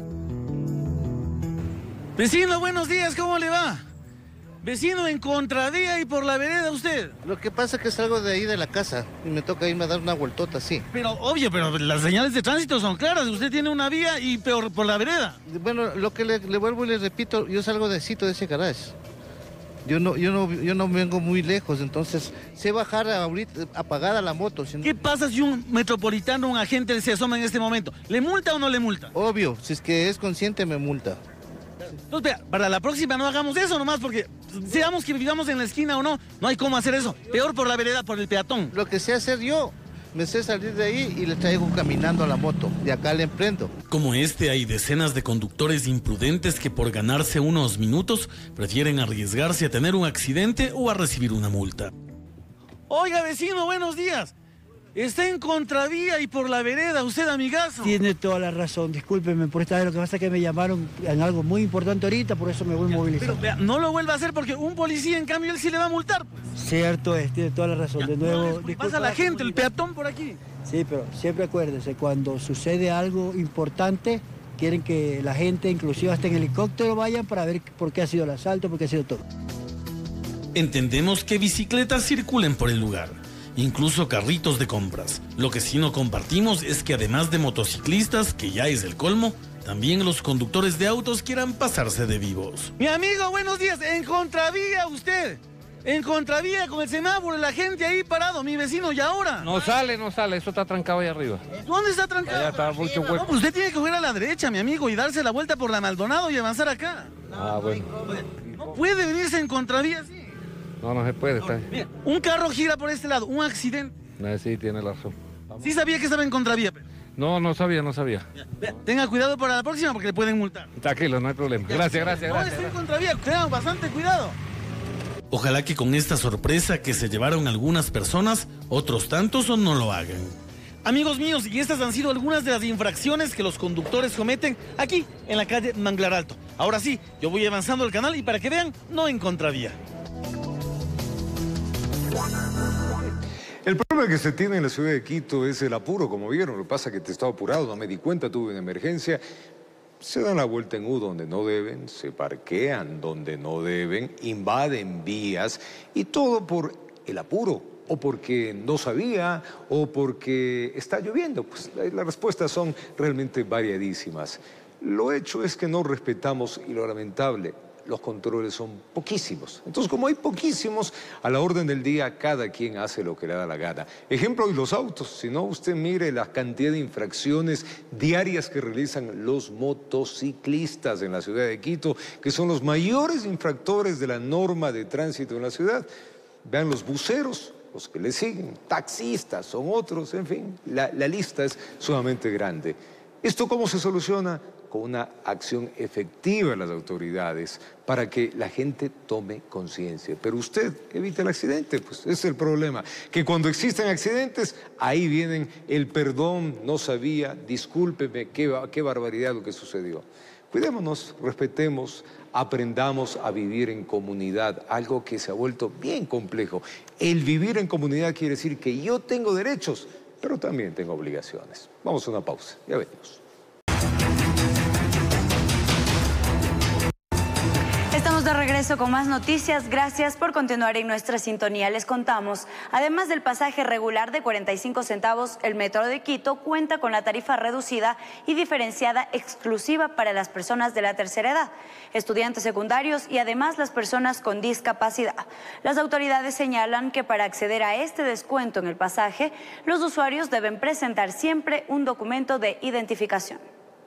Vecino, buenos días, ¿cómo le va? Vecino, en contravía y por la vereda usted. Lo que pasa es que salgo de ahí de la casa y me toca irme a dar una vueltota, sí. Pero, obvio, pero las señales de tránsito son claras. Usted tiene una vía y peor por la vereda. Bueno, lo que le, le vuelvo y le repito, yo salgo de sitio de ese garage. Yo no, yo no, yo no vengo muy lejos, entonces sé bajar ahorita apagada la moto. Si no... ¿Qué pasa si un metropolitano, un agente se asoma en este momento? ¿Le multa o no le multa? Obvio, si es que es consciente me multa. Entonces, vea, para la próxima no hagamos eso nomás, porque seamos que vivamos en la esquina o no, no hay cómo hacer eso. Peor por la vereda, por el peatón. Lo que sé hacer yo, me sé salir de ahí y le traigo caminando a la moto. De acá le emprendo. Como este, hay decenas de conductores imprudentes que por ganarse unos minutos prefieren arriesgarse a tener un accidente o a recibir una multa. Oiga, vecino, buenos días. Está en contravía y por la vereda, usted, amigazo. Tiene toda la razón, discúlpeme por esta vez, lo que pasa es que me llamaron en algo muy importante ahorita, por eso me voy movilizando. Pero vea, no lo vuelva a hacer porque un policía, en cambio, él sí le va a multar. Pues. Cierto es, tiene toda la razón, ya, de nuevo. No, pasa la gente, el peatón por aquí. Sí, pero siempre acuérdese, cuando sucede algo importante, quieren que la gente, inclusive hasta en helicóptero, vayan para ver por qué ha sido el asalto, por qué ha sido todo. Entendemos que bicicletas circulen por el lugar, incluso carritos de compras. Lo que sí no compartimos es que además de motociclistas, que ya es el colmo, también los conductores de autos quieran pasarse de vivos. Mi amigo, buenos días. En contravía usted. En contravía con el semáforo, la gente ahí parado, mi vecino, ¿y ahora? No sale, no sale, eso está trancado ahí arriba. ¿Dónde está trancado? Allá está mucho hueco. No, pues usted tiene que coger a la derecha, mi amigo, y darse la vuelta por la Maldonado y avanzar acá. Ah, bueno. No puede venirse en contravía así. No, no se puede, está ahí. Mira, un carro gira por este lado, un accidente. No, sí, tiene razón. Sí sabía que estaba en contravía. No, no sabía, no sabía. Tenga cuidado para la próxima porque le pueden multar. Tranquilo, no hay problema. Gracias, gracias, No, gracias. está en contravía, tengan bastante cuidado. Ojalá que con esta sorpresa que se llevaron algunas personas, otros tantos o no lo hagan. Amigos míos, y estas han sido algunas de las infracciones que los conductores cometen aquí en la calle Manglar Alto. Ahora sí, yo voy avanzando el canal y para que vean, no en contravía. El problema que se tiene en la ciudad de Quito es el apuro, como vieron. Lo que pasa es que te estaba apurado, no me di cuenta, tuve una emergencia. Se dan la vuelta en U donde no deben, se parquean donde no deben, invaden vías y todo por el apuro o porque no sabía o porque está lloviendo. Pues las respuestas son realmente variadísimas. Lo hecho es que no respetamos y lo lamentable, los controles son poquísimos. Entonces, como hay poquísimos, a la orden del día cada quien hace lo que le da la gana. Ejemplo, y los autos. Si no, usted mire la cantidad de infracciones diarias que realizan los motociclistas en la ciudad de Quito, que son los mayores infractores de la norma de tránsito en la ciudad. Vean los buceros, los que le siguen, taxistas, son otros, en fin, la, la lista es sumamente grande. ¿Esto cómo se soluciona? Con una acción efectiva de las autoridades para que la gente tome conciencia. Pero usted evite el accidente, pues ese es el problema. Que cuando existen accidentes, ahí vienen el perdón, no sabía, discúlpeme, qué, qué barbaridad lo que sucedió. Cuidémonos, respetemos, aprendamos a vivir en comunidad, algo que se ha vuelto bien complejo. El vivir en comunidad quiere decir que yo tengo derechos, pero también tengo obligaciones. Vamos a una pausa, ya venimos. Estamos de regreso con más noticias. Gracias por continuar en nuestra sintonía. Les contamos, además del pasaje regular de cuarenta y cinco centavos, el Metro de Quito cuenta con la tarifa reducida y diferenciada exclusiva para las personas de la tercera edad, estudiantes secundarios y además las personas con discapacidad. Las autoridades señalan que para acceder a este descuento en el pasaje, los usuarios deben presentar siempre un documento de identificación.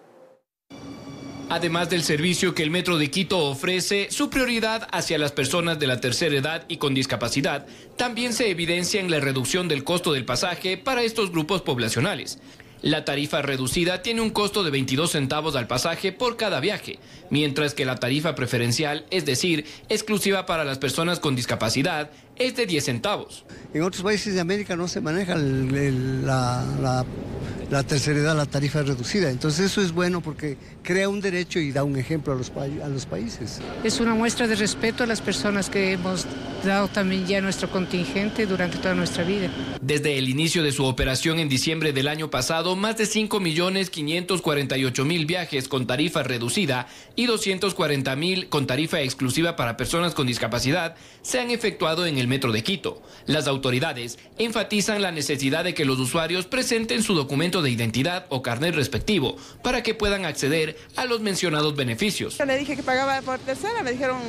Además del servicio que el Metro de Quito ofrece, su prioridad hacia las personas de la tercera edad y con discapacidad también se evidencia en la reducción del costo del pasaje para estos grupos poblacionales. La tarifa reducida tiene un costo de veintidós centavos al pasaje por cada viaje, mientras que la tarifa preferencial, es decir, exclusiva para las personas con discapacidad, es de diez centavos. En otros países de América no se maneja el, el, la, la, la tercera edad, la tarifa reducida. Entonces eso es bueno porque crea un derecho y da un ejemplo a los, a los países. Es una muestra de respeto a las personas que hemos dado también ya nuestro contingente durante toda nuestra vida. Desde el inicio de su operación en diciembre del año pasado, más de cinco millones quinientos cuarenta y ocho mil viajes con tarifa reducida y doscientos cuarenta mil con tarifa exclusiva para personas con discapacidad se han efectuado en el Metro de Quito. Las autoridades enfatizan la necesidad de que los usuarios presenten su documento de identidad o carnet respectivo para que puedan acceder a los mencionados beneficios. Yo le dije que pagaba por tercera, me dijeron,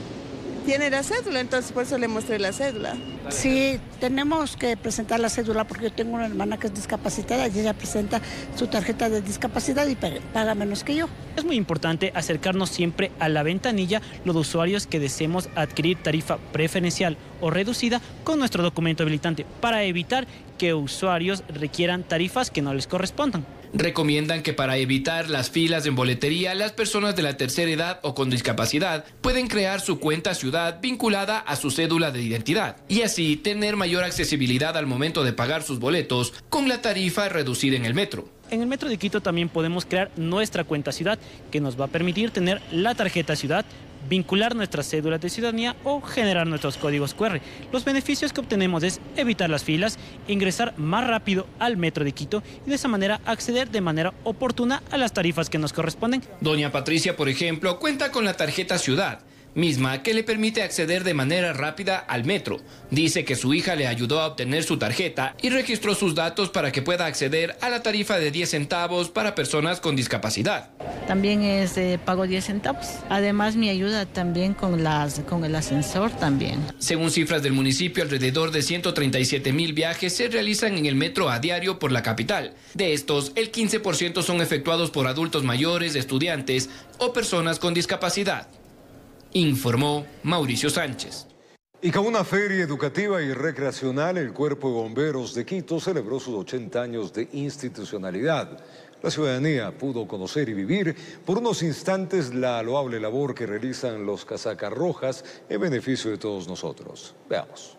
tiene la cédula, entonces por eso le mostré la cédula. Sí, tenemos que presentar la cédula porque yo tengo una hermana que es discapacitada y ella presenta su tarjeta de discapacidad y paga menos que yo. Es muy importante acercarnos siempre a la ventanilla los usuarios que deseemos adquirir tarifa preferencial o reducida con nuestro documento habilitante para evitar que usuarios requieran tarifas que no les correspondan. Recomiendan que para evitar las filas en boletería, las personas de la tercera edad o con discapacidad pueden crear su cuenta ciudad vinculada a su cédula de identidad y así tener mayor accesibilidad al momento de pagar sus boletos con la tarifa reducida en el metro. En el Metro de Quito también podemos crear nuestra cuenta ciudad que nos va a permitir tener la tarjeta ciudad, vincular nuestras cédulas de ciudadanía o generar nuestros códigos cu erre. Los beneficios que obtenemos es evitar las filas, ingresar más rápido al Metro de Quito y de esa manera acceder de manera oportuna a las tarifas que nos corresponden. Doña Patricia, por ejemplo, cuenta con la tarjeta ciudad. misma que le permite acceder de manera rápida al metro. Dice que su hija le ayudó a obtener su tarjeta y registró sus datos para que pueda acceder a la tarifa de diez centavos para personas con discapacidad. También es de pago diez centavos. Además me ayuda también con, las, con el ascensor también. Según cifras del municipio, alrededor de ciento treinta y siete mil viajes se realizan en el metro a diario por la capital. De estos, el quince por ciento son efectuados por adultos mayores, estudiantes o personas con discapacidad. Informó Mauricio Sánchez. Y con una feria educativa y recreacional, el Cuerpo de Bomberos de Quito celebró sus ochenta años de institucionalidad. La ciudadanía pudo conocer y vivir por unos instantes la loable labor que realizan los casacas rojas en beneficio de todos nosotros. Veamos.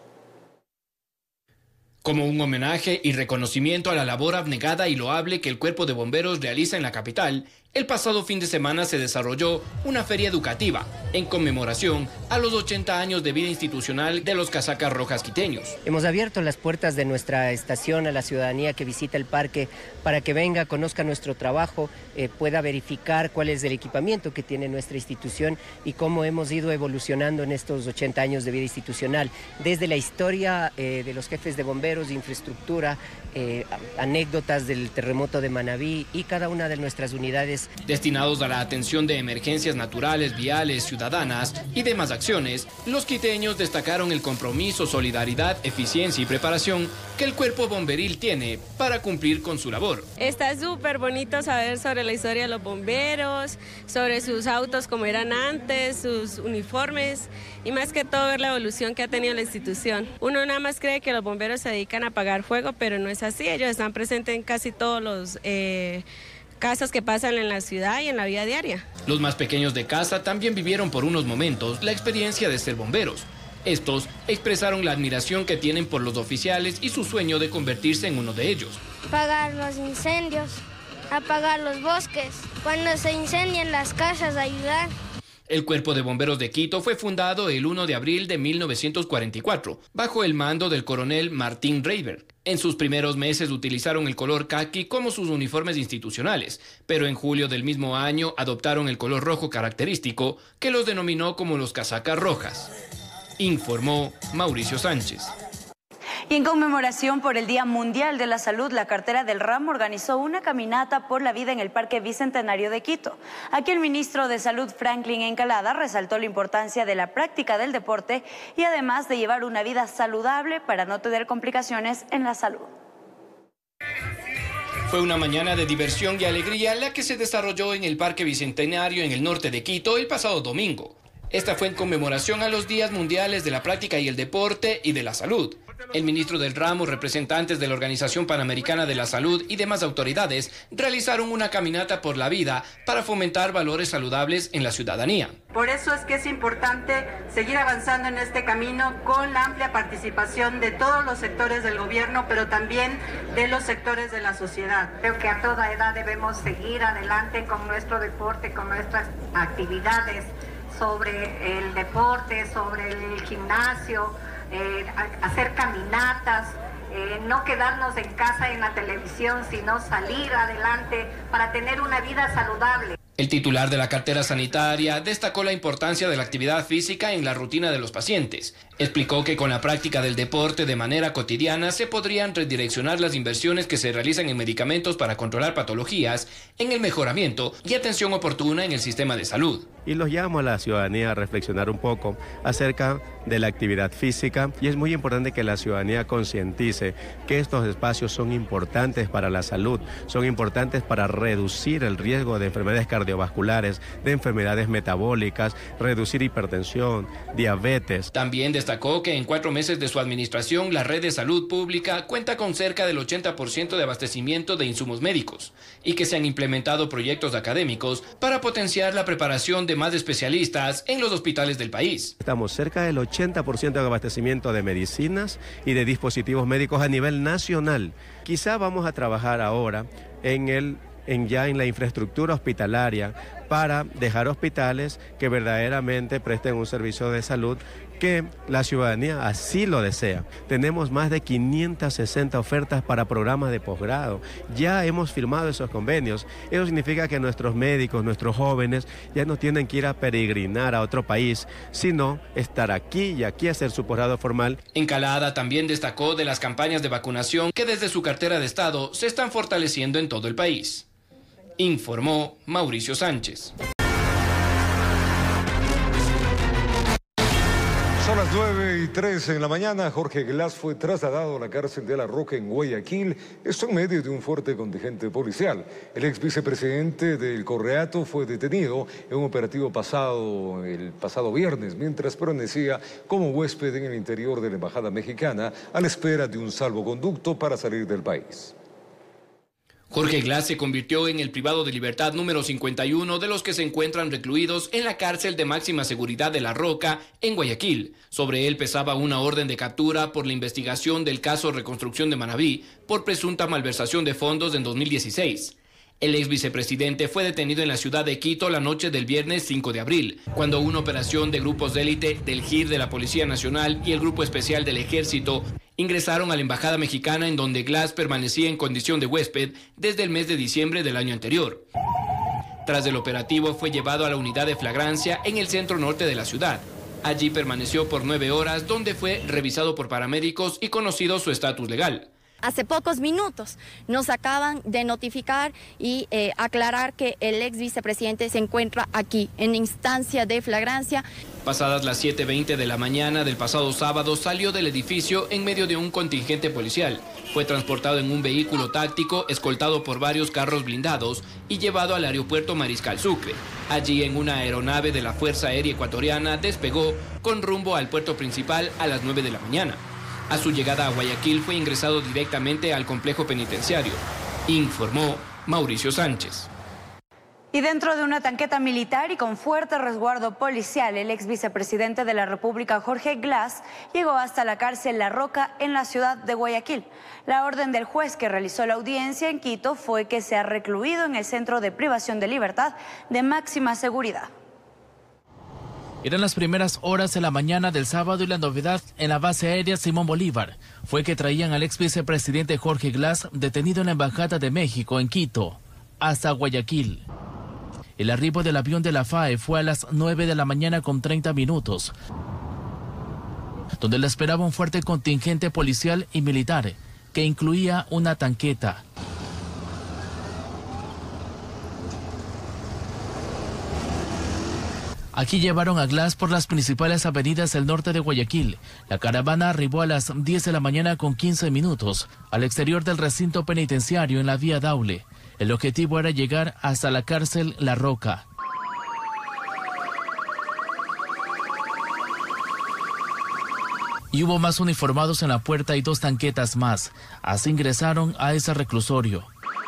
Como un homenaje y reconocimiento a la labor abnegada y loable que el Cuerpo de Bomberos realiza en la capital, el pasado fin de semana se desarrolló una feria educativa en conmemoración a los ochenta años de vida institucional de los casacas rojas quiteños. Hemos abierto las puertas de nuestra estación a la ciudadanía que visita el parque para que venga, conozca nuestro trabajo, eh, pueda verificar cuál es el equipamiento que tiene nuestra institución y cómo hemos ido evolucionando en estos ochenta años de vida institucional. Desde la historia eh, de los jefes de bomberos, de infraestructura, eh, anécdotas del terremoto de Manabí y cada una de nuestras unidades destinados a la atención de emergencias naturales, viales, ciudadanas y demás acciones. Los quiteños destacaron el compromiso, solidaridad, eficiencia y preparación que el cuerpo bomberil tiene para cumplir con su labor. Está súper bonito saber sobre la historia de los bomberos, sobre sus autos como eran antes, sus uniformes y más que todo ver la evolución que ha tenido la institución. Uno nada más cree que los bomberos se dedican a apagar fuego, pero no es así. Ellos están presentes en casi todos los eh, casos que pasan en la ciudad y en la vida diaria. Los más pequeños de casa también vivieron por unos momentos la experiencia de ser bomberos. Estos expresaron la admiración que tienen por los oficiales y su sueño de convertirse en uno de ellos. Apagar los incendios, apagar los bosques, cuando se incendian las casas, ayudar. El Cuerpo de Bomberos de Quito fue fundado el primero de abril de mil novecientos cuarenta y cuatro, bajo el mando del coronel Martín Reiberg. En sus primeros meses utilizaron el color caqui como sus uniformes institucionales, pero en julio del mismo año adoptaron el color rojo característico, que los denominó como los casacas rojas. Informó Mauricio Sánchez. Y en conmemoración por el Día Mundial de la Salud, la cartera del ramo organizó una caminata por la vida en el Parque Bicentenario de Quito. Aquí el ministro de Salud, Franklin Encalada, resaltó la importancia de la práctica del deporte y además de llevar una vida saludable para no tener complicaciones en la salud. Fue una mañana de diversión y alegría la que se desarrolló en el Parque Bicentenario en el norte de Quito el pasado domingo. Esta fue en conmemoración a los Días Mundiales de la Práctica y el Deporte y de la Salud. El ministro del ramo, representantes de la Organización Panamericana de la Salud y demás autoridades realizaron una caminata por la vida para fomentar valores saludables en la ciudadanía. Por eso es que es importante seguir avanzando en este camino con la amplia participación de todos los sectores del gobierno, pero también de los sectores de la sociedad. Creo que a toda edad debemos seguir adelante con nuestro deporte, con nuestras actividades sobre el deporte, sobre el gimnasio, eh, hacer caminatas, eh, no quedarnos en casa en la televisión, sino salir adelante para tener una vida saludable. El titular de la cartera sanitaria destacó la importancia de la actividad física en la rutina de los pacientes. Explicó que con la práctica del deporte de manera cotidiana se podrían redireccionar las inversiones que se realizan en medicamentos para controlar patologías, en el mejoramiento y atención oportuna en el sistema de salud. Y los llamo a la ciudadanía a reflexionar un poco acerca de la actividad física y es muy importante que la ciudadanía concientice que estos espacios son importantes para la salud, son importantes para reducir el riesgo de enfermedades cardiovasculares, de enfermedades metabólicas, reducir hipertensión, diabetes. También destacó que en cuatro meses de su administración la red de salud pública cuenta con cerca del ochenta por ciento de abastecimiento de insumos médicos y que se han implementado proyectos académicos para potenciar la preparación de más especialistas en los hospitales del país. Estamos cerca del ochenta por ciento de abastecimiento de medicinas y de dispositivos médicos a nivel nacional. Quizá vamos a trabajar ahora en el en ya en la infraestructura hospitalaria para dejar hospitales que verdaderamente presten un servicio de salud que la ciudadanía así lo desea. Tenemos más de quinientas sesenta ofertas para programas de posgrado. Ya hemos firmado esos convenios. Eso significa que nuestros médicos, nuestros jóvenes, ya no tienen que ir a peregrinar a otro país, sino estar aquí y aquí hacer su posgrado formal. Encalada también destacó de las campañas de vacunación que desde su cartera de Estado se están fortaleciendo en todo el país. Informó Mauricio Sánchez. Son las nueve y tres en la mañana. Jorge Glass fue trasladado a la cárcel de La Roca en Guayaquil, esto en medio de un fuerte contingente policial. El ex vicepresidente del Correato fue detenido en un operativo pasado, el pasado viernes, mientras permanecía como huésped en el interior de la Embajada Mexicana a la espera de un salvoconducto para salir del país. Jorge Glass se convirtió en el privado de libertad número cincuenta y uno de los que se encuentran recluidos en la cárcel de máxima seguridad de La Roca, en Guayaquil. Sobre él pesaba una orden de captura por la investigación del caso Reconstrucción de Manabí por presunta malversación de fondos en dos mil dieciséis. El ex vicepresidente fue detenido en la ciudad de Quito la noche del viernes cinco de abril, cuando una operación de grupos de élite del G I R de la Policía Nacional y el Grupo Especial del Ejército ingresaron a la Embajada Mexicana, en donde Glass permanecía en condición de huésped desde el mes de diciembre del año anterior. Tras el operativo fue llevado a la unidad de flagrancia en el centro norte de la ciudad. Allí permaneció por nueve horas, donde fue revisado por paramédicos y conocido su estatus legal. Hace pocos minutos nos acaban de notificar y eh, aclarar que el ex vicepresidente se encuentra aquí, en instancia de flagrancia. Pasadas las siete veinte de la mañana del pasado sábado, salió del edificio en medio de un contingente policial. Fue transportado en un vehículo táctico, escoltado por varios carros blindados y llevado al aeropuerto Mariscal Sucre. Allí, en una aeronave de la Fuerza Aérea Ecuatoriana, despegó con rumbo al puerto principal a las nueve de la mañana. A su llegada a Guayaquil fue ingresado directamente al complejo penitenciario, informó Mauricio Sánchez. Y dentro de una tanqueta militar y con fuerte resguardo policial, el ex vicepresidente de la República, Jorge Glass, llegó hasta la cárcel La Roca en la ciudad de Guayaquil. La orden del juez que realizó la audiencia en Quito fue que sea recluido en el centro de privación de libertad de máxima seguridad. Eran las primeras horas de la mañana del sábado y la novedad en la base aérea Simón Bolívar fue que traían al ex vicepresidente Jorge Glass, detenido en la Embajada de México en Quito, hasta Guayaquil. El arribo del avión de la F A E fue a las nueve de la mañana con treinta minutos, donde le esperaba un fuerte contingente policial y militar que incluía una tanqueta. Aquí llevaron a Glass por las principales avenidas del norte de Guayaquil. La caravana arribó a las diez de la mañana con quince minutos al exterior del recinto penitenciario en la vía Daule. El objetivo era llegar hasta la cárcel La Roca. Y hubo más uniformados en la puerta y dos tanquetas más. Así ingresaron a ese reclusorio.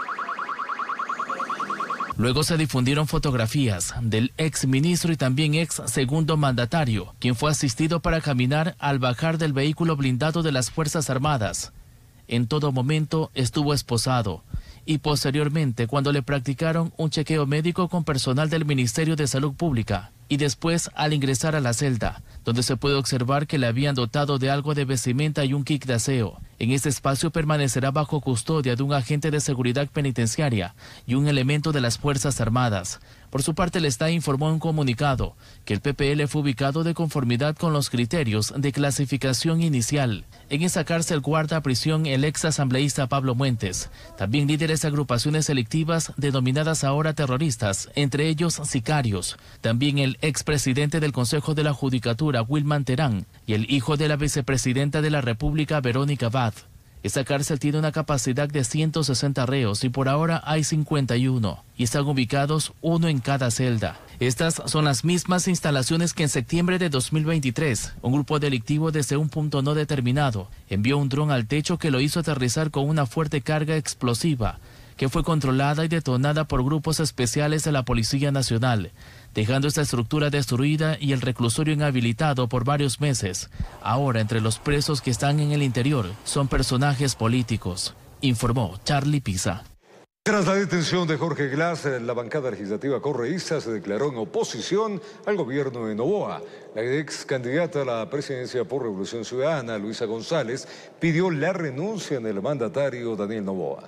Luego se difundieron fotografías del ex ministro y también ex segundo mandatario, quien fue asistido para caminar al bajar del vehículo blindado de las Fuerzas Armadas. En todo momento estuvo esposado y posteriormente cuando le practicaron un chequeo médico con personal del Ministerio de Salud Pública y después al ingresar a la celda, donde se puede observar que le habían dotado de algo de vestimenta y un kit de aseo. En este espacio permanecerá bajo custodia de un agente de seguridad penitenciaria y un elemento de las Fuerzas Armadas. Por su parte, el Estado informó en un comunicado que el P P L fue ubicado de conformidad con los criterios de clasificación inicial. En esa cárcel guarda prisión el ex asambleísta Pablo Muentes, también líderes de agrupaciones delictivas denominadas ahora terroristas, entre ellos sicarios, también el expresidente del Consejo de la Judicatura, Wilman Terán, y el hijo de la vicepresidenta de la República, Verónica Abad. Esta cárcel tiene una capacidad de ciento sesenta reos y por ahora hay cincuenta y uno, y están ubicados uno en cada celda. Estas son las mismas instalaciones que en septiembre de dos mil veintitrés, un grupo delictivo desde un punto no determinado envió un dron al techo que lo hizo aterrizar con una fuerte carga explosiva, que fue controlada y detonada por grupos especiales de la Policía Nacional, dejando esta estructura destruida y el reclusorio inhabilitado por varios meses. Ahora, entre los presos que están en el interior son personajes políticos, informó Charlie Pisa. Tras la detención de Jorge Glass, la bancada legislativa correísta se declaró en oposición al gobierno de Noboa. La ex candidata a la presidencia por Revolución Ciudadana, Luisa González, pidió la renuncia del mandatario Daniel Noboa.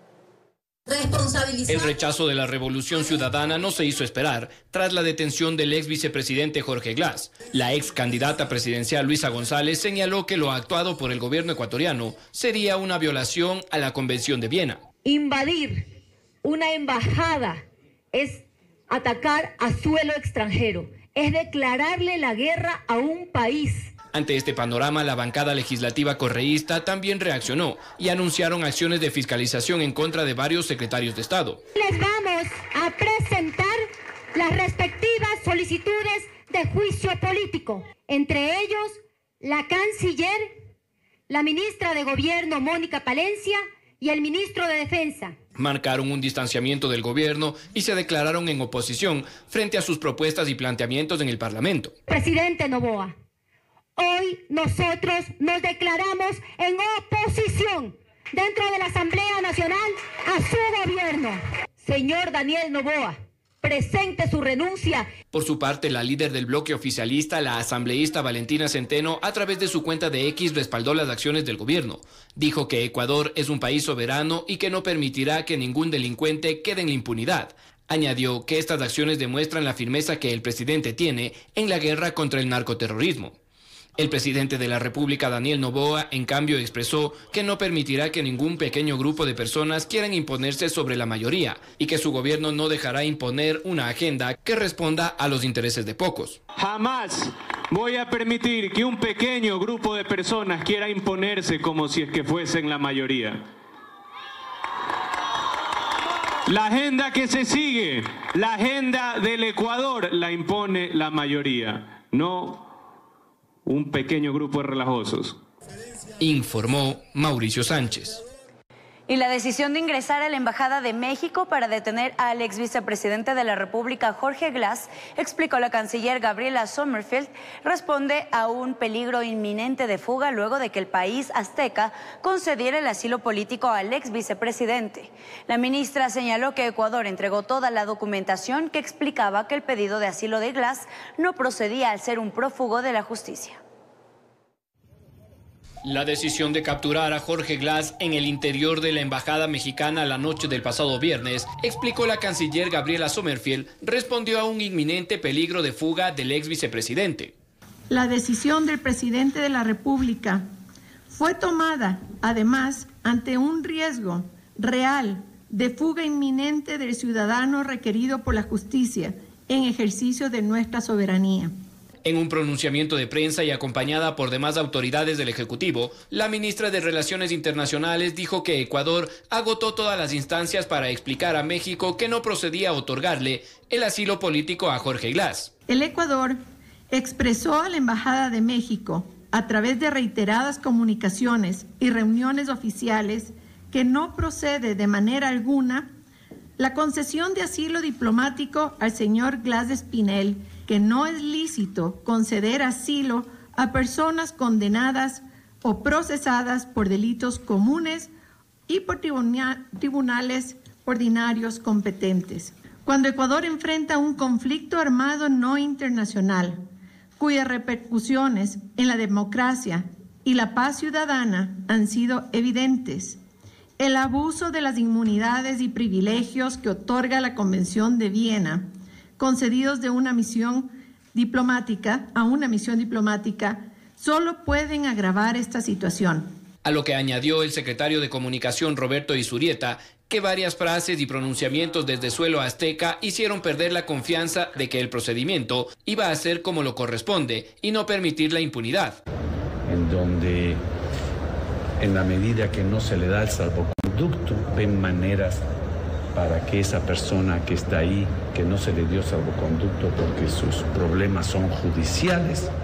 El rechazo de la Revolución Ciudadana no se hizo esperar tras la detención del ex vicepresidente Jorge Glass. La ex candidata presidencial Luisa González señaló que lo actuado por el gobierno ecuatoriano sería una violación a la Convención de Viena. Invadir una embajada es atacar a suelo extranjero, es declararle la guerra a un país. Ante este panorama, la bancada legislativa correísta también reaccionó y anunciaron acciones de fiscalización en contra de varios secretarios de Estado. Les vamos a presentar las respectivas solicitudes de juicio político, entre ellos la canciller, la ministra de Gobierno Mónica Palencia y el ministro de Defensa. Marcaron un distanciamiento del gobierno y se declararon en oposición frente a sus propuestas y planteamientos en el Parlamento. Presidente Noboa, hoy nosotros nos declaramos en oposición dentro de la Asamblea Nacional a su gobierno. Señor Daniel Noboa, presente su renuncia. Por su parte, la líder del bloque oficialista, la asambleísta Valentina Centeno, a través de su cuenta de X respaldó las acciones del gobierno. Dijo que Ecuador es un país soberano y que no permitirá que ningún delincuente quede en la impunidad. Añadió que estas acciones demuestran la firmeza que el presidente tiene en la guerra contra el narcoterrorismo. El presidente de la República, Daniel Noboa, en cambio expresó que no permitirá que ningún pequeño grupo de personas quieran imponerse sobre la mayoría y que su gobierno no dejará imponer una agenda que responda a los intereses de pocos. Jamás voy a permitir que un pequeño grupo de personas quiera imponerse como si es que fuesen la mayoría. La agenda que se sigue, la agenda del Ecuador, la impone la mayoría, no un pequeño grupo de relajosos. Informó Mauricio Sánchez. Y la decisión de ingresar a la Embajada de México para detener al ex vicepresidente de la República, Jorge Glass, explicó la canciller Gabriela Sommerfeld, responde a un peligro inminente de fuga luego de que el país azteca concediera el asilo político al ex vicepresidente. La ministra señaló que Ecuador entregó toda la documentación que explicaba que el pedido de asilo de Glass no procedía al ser un prófugo de la justicia. La decisión de capturar a Jorge Glass en el interior de la embajada mexicana la noche del pasado viernes, explicó la canciller Gabriela Sommerfeld, respondió a un inminente peligro de fuga del ex vicepresidente. La decisión del presidente de la República fue tomada, además, ante un riesgo real de fuga inminente del ciudadano requerido por la justicia en ejercicio de nuestra soberanía. En un pronunciamiento de prensa y acompañada por demás autoridades del Ejecutivo, la ministra de Relaciones Internacionales dijo que Ecuador agotó todas las instancias para explicar a México que no procedía a otorgarle el asilo político a Jorge Glass. El Ecuador expresó a la Embajada de México, a través de reiteradas comunicaciones y reuniones oficiales, que no procede de manera alguna la concesión de asilo diplomático al señor Glass Espinel, que no es lícito conceder asilo a personas condenadas o procesadas por delitos comunes y por tribuna- tribunales ordinarios competentes. Cuando Ecuador enfrenta un conflicto armado no internacional, cuyas repercusiones en la democracia y la paz ciudadana han sido evidentes, el abuso de las inmunidades y privilegios que otorga la Convención de Viena, concedidos de una misión diplomática a una misión diplomática, solo pueden agravar esta situación. A lo que añadió el secretario de Comunicación Roberto Izurieta, que varias frases y pronunciamientos desde suelo azteca hicieron perder la confianza de que el procedimiento iba a ser como lo corresponde y no permitir la impunidad. En donde, en la medida que no se le da el salvoconducto, ven maneras para que esa persona que está ahí, que no se le dio salvoconducto porque sus problemas son judiciales,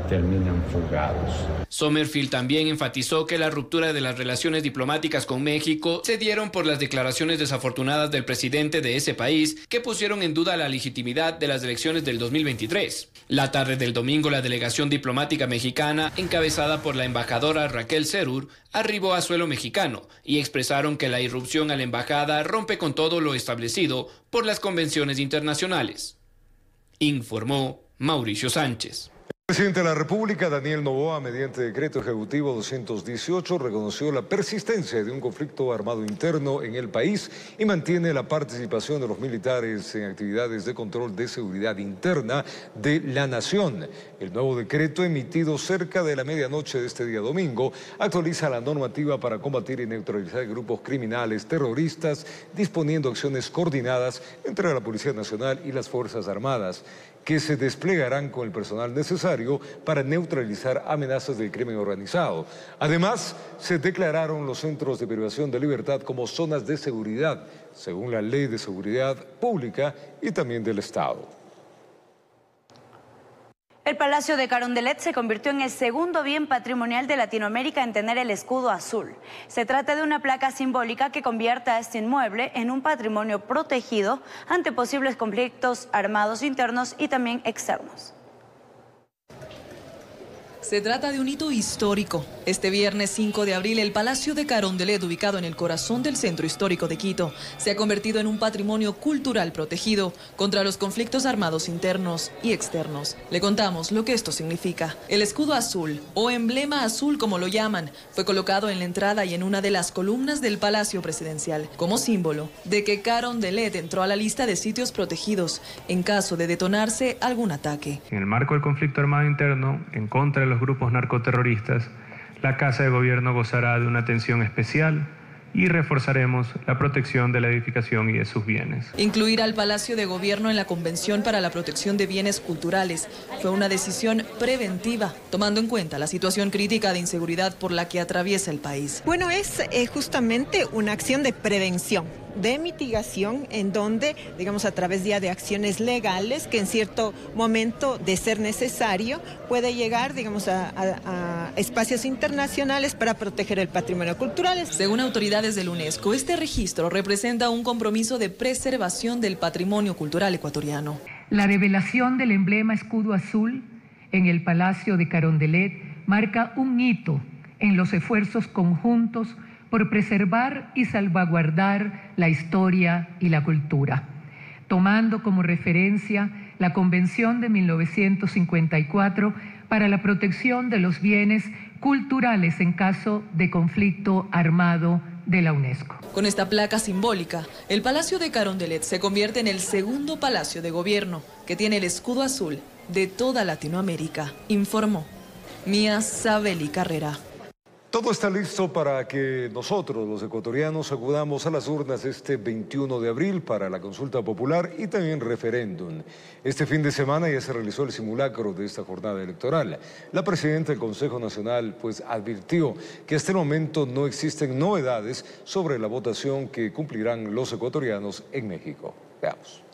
terminan fugados. Sommerfeld también enfatizó que la ruptura de las relaciones diplomáticas con México se dieron por las declaraciones desafortunadas del presidente de ese país que pusieron en duda la legitimidad de las elecciones del dos mil veintitrés. La tarde del domingo, la delegación diplomática mexicana, encabezada por la embajadora Raquel Cerur, arribó a suelo mexicano y expresaron que la irrupción a la embajada rompe con todo lo establecido por las convenciones internacionales. Informó Mauricio Sánchez. El presidente de la República, Daniel Noboa, mediante decreto ejecutivo doscientos dieciocho, reconoció la persistencia de un conflicto armado interno en el país y mantiene la participación de los militares en actividades de control de seguridad interna de la nación. El nuevo decreto, emitido cerca de la medianoche de este día domingo, actualiza la normativa para combatir y neutralizar grupos criminales terroristas, disponiendo acciones coordinadas entre la Policía Nacional y las Fuerzas Armadas, que se desplegarán con el personal necesario para neutralizar amenazas del crimen organizado. Además, se declararon los centros de privación de libertad como zonas de seguridad, según la Ley de Seguridad Pública y también del Estado. El Palacio de Carondelet se convirtió en el segundo bien patrimonial de Latinoamérica en tener el escudo azul. Se trata de una placa simbólica que convierte a este inmueble en un patrimonio protegido ante posibles conflictos armados internos y también externos. Se trata de un hito histórico. Este viernes cinco de abril, el Palacio de Carondelet, ubicado en el corazón del centro histórico de Quito, se ha convertido en un patrimonio cultural protegido contra los conflictos armados internos y externos. Le contamos lo que esto significa. El escudo azul, o emblema azul como lo llaman, fue colocado en la entrada y en una de las columnas del Palacio Presidencial, como símbolo de que Carondelet entró a la lista de sitios protegidos en caso de detonarse algún ataque. En el marco del conflicto armado interno, en contra de los grupos narcoterroristas, la Casa de Gobierno gozará de una atención especial y reforzaremos la protección de la edificación y de sus bienes. Incluir al Palacio de Gobierno en la Convención para la Protección de Bienes Culturales fue una decisión preventiva, tomando en cuenta la situación crítica de inseguridad por la que atraviesa el país. Bueno, es eh, justamente una acción de prevención, de mitigación, en donde, digamos, a través ya de acciones legales, que en cierto momento, de ser necesario, puede llegar, digamos, a, a, a espacios internacionales para proteger el patrimonio cultural. Según autoridades del UNESCO, este registro representa un compromiso de preservación del patrimonio cultural ecuatoriano. La revelación del emblema escudo azul en el Palacio de Carondelet marca un hito en los esfuerzos conjuntos por preservar y salvaguardar la historia y la cultura, tomando como referencia la Convención de mil novecientos cincuenta y cuatro para la protección de los bienes culturales en caso de conflicto armado de la UNESCO. Con esta placa simbólica, el Palacio de Carondelet se convierte en el segundo palacio de gobierno que tiene el escudo azul de toda Latinoamérica, informó Mía Sabeli Carrera. Todo está listo para que nosotros, los ecuatorianos, acudamos a las urnas este veintiuno de abril para la consulta popular y también referéndum. Este fin de semana ya se realizó el simulacro de esta jornada electoral. La presidenta del Consejo Nacional pues advirtió que hasta el momento no existen novedades sobre la votación que cumplirán los ecuatorianos en México. Veamos.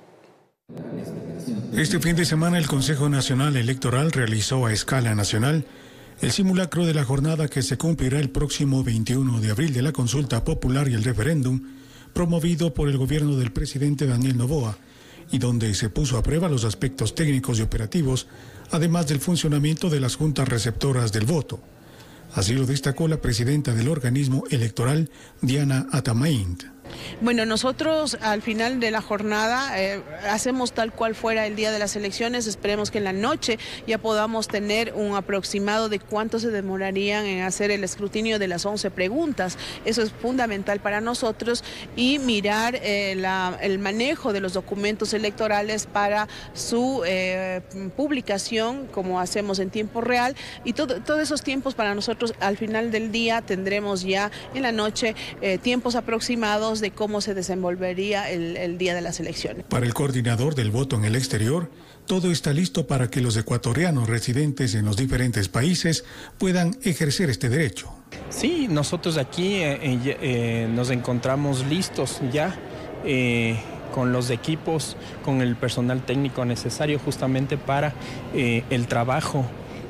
Este fin de semana el Consejo Nacional Electoral realizó a escala nacional el simulacro de la jornada que se cumplirá el próximo veintiuno de abril de la consulta popular y el referéndum promovido por el gobierno del presidente Daniel Noboa y donde se puso a prueba los aspectos técnicos y operativos, además del funcionamiento de las juntas receptoras del voto. Así lo destacó la presidenta del organismo electoral, Diana Atamaint. Bueno, nosotros al final de la jornada eh, hacemos tal cual fuera el día de las elecciones. Esperemos que en la noche ya podamos tener un aproximado de cuánto se demorarían en hacer el escrutinio de las once preguntas. Eso es fundamental para nosotros y mirar eh, la, el manejo de los documentos electorales para su eh, publicación, como hacemos en tiempo real. Y todo, todos esos tiempos para nosotros al final del día tendremos ya en la noche eh, tiempos aproximados de cómo se desenvolvería el, el día de las elecciones. Para el coordinador del voto en el exterior, todo está listo para que los ecuatorianos residentes en los diferentes países puedan ejercer este derecho. Sí, nosotros aquí eh, eh, nos encontramos listos ya eh, con los equipos, con el personal técnico necesario justamente para eh, el trabajo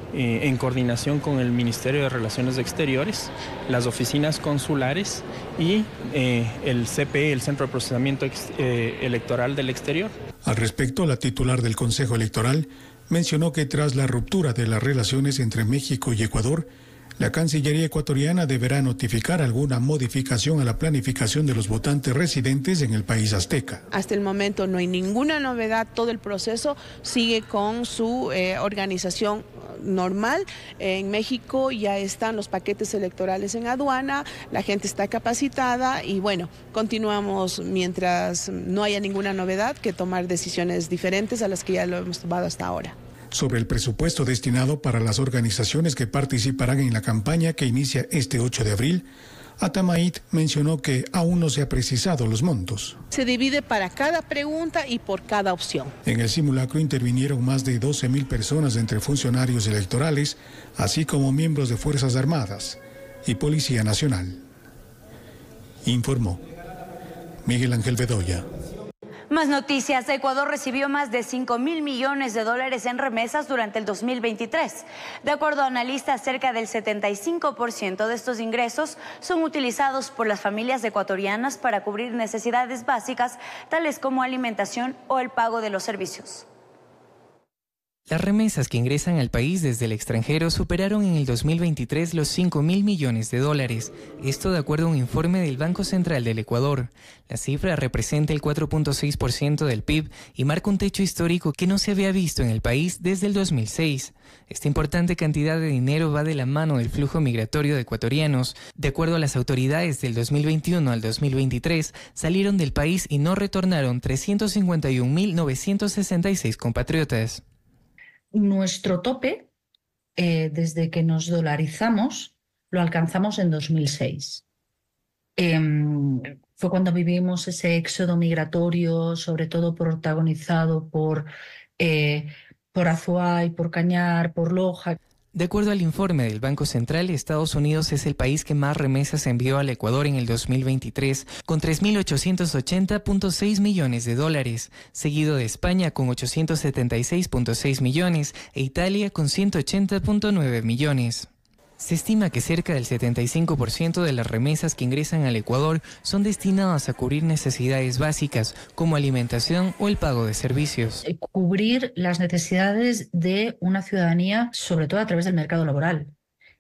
eh, en coordinación con el Ministerio de Relaciones Exteriores, las oficinas consulares y eh, el C P E, el Centro de Procesamiento Ex, eh, Electoral del Exterior. Al respecto, la titular del Consejo Electoral mencionó que tras la ruptura de las relaciones entre México y Ecuador, la Cancillería ecuatoriana deberá notificar alguna modificación a la planificación de los votantes residentes en el país azteca. Hasta el momento no hay ninguna novedad, todo el proceso sigue con su eh, organización normal. En México ya están los paquetes electorales en aduana, la gente está capacitada y bueno, continuamos mientras no haya ninguna novedad que tomar decisiones diferentes a las que ya lo hemos tomado hasta ahora. Sobre el presupuesto destinado para las organizaciones que participarán en la campaña que inicia este ocho de abril, Atamait mencionó que aún no se ha precisado los montos. Se divide para cada pregunta y por cada opción. En el simulacro intervinieron más de doce mil personas entre funcionarios electorales, así como miembros de Fuerzas Armadas y Policía Nacional. Informó Miguel Ángel Bedoya. Más noticias. Ecuador recibió más de cinco mil millones de dólares en remesas durante el dos mil veintitrés. De acuerdo a analistas, cerca del setenta y cinco por ciento de estos ingresos son utilizados por las familias ecuatorianas para cubrir necesidades básicas, tales como alimentación o el pago de los servicios. Las remesas que ingresan al país desde el extranjero superaron en el dos mil veintitrés los cinco mil millones de dólares. Esto de acuerdo a un informe del Banco Central del Ecuador. La cifra representa el cuatro punto seis por ciento del P I B y marca un techo histórico que no se había visto en el país desde el dos mil seis. Esta importante cantidad de dinero va de la mano del flujo migratorio de ecuatorianos. De acuerdo a las autoridades, del dos mil veintiuno al dos mil veintitrés salieron del país y no retornaron trescientos cincuenta y un mil novecientos sesenta y seis compatriotas. Nuestro tope, eh, desde que nos dolarizamos, lo alcanzamos en dos mil seis. Eh, fue cuando vivimos ese éxodo migratorio, sobre todo protagonizado por, eh, por Azuay, por Cañar, por Loja. De acuerdo al informe del Banco Central, Estados Unidos es el país que más remesas envió al Ecuador en el dos mil veintitrés, con tres mil ochocientos ochenta punto seis millones de dólares, seguido de España con ochocientos setenta y seis punto seis millones e Italia con ciento ochenta punto nueve millones. Se estima que cerca del setenta y cinco por ciento de las remesas que ingresan al Ecuador son destinadas a cubrir necesidades básicas como alimentación o el pago de servicios. Cubrir las necesidades de una ciudadanía, sobre todo a través del mercado laboral.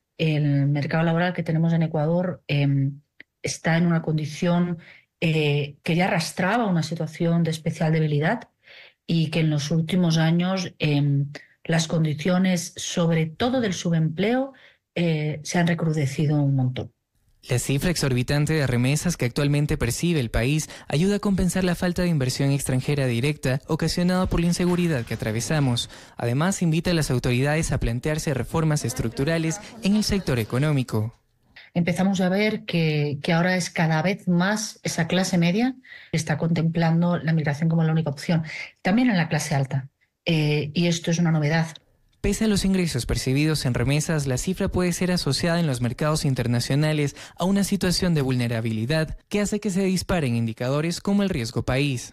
El mercado laboral que tenemos en Ecuador eh, está en una condición eh, que ya arrastraba una situación de especial debilidad y que en los últimos años eh, las condiciones, sobre todo del subempleo, Eh, se han recrudecido un montón. La cifra exorbitante de remesas que actualmente percibe el país ayuda a compensar la falta de inversión extranjera directa ocasionada por la inseguridad que atravesamos. Además, invita a las autoridades a plantearse reformas estructurales en el sector económico. Empezamos a ver que, que ahora es cada vez más esa clase media que está contemplando la migración como la única opción. También en la clase alta. Eh, y esto es una novedad. Pese a los ingresos percibidos en remesas, la cifra puede ser asociada en los mercados internacionales a una situación de vulnerabilidad que hace que se disparen indicadores como el riesgo país.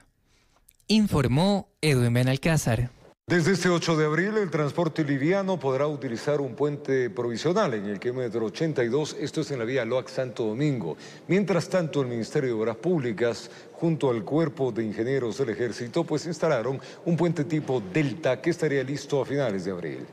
Informó Edwin Benalcázar. Desde este ocho de abril, el transporte liviano podrá utilizar un puente provisional en el kilómetro ochenta y dos, esto es en la vía Loac Santo Domingo. Mientras tanto, el Ministerio de Obras Públicas, junto al Cuerpo de Ingenieros del Ejército, pues instalaron un puente tipo Delta que estaría listo a finales de abril.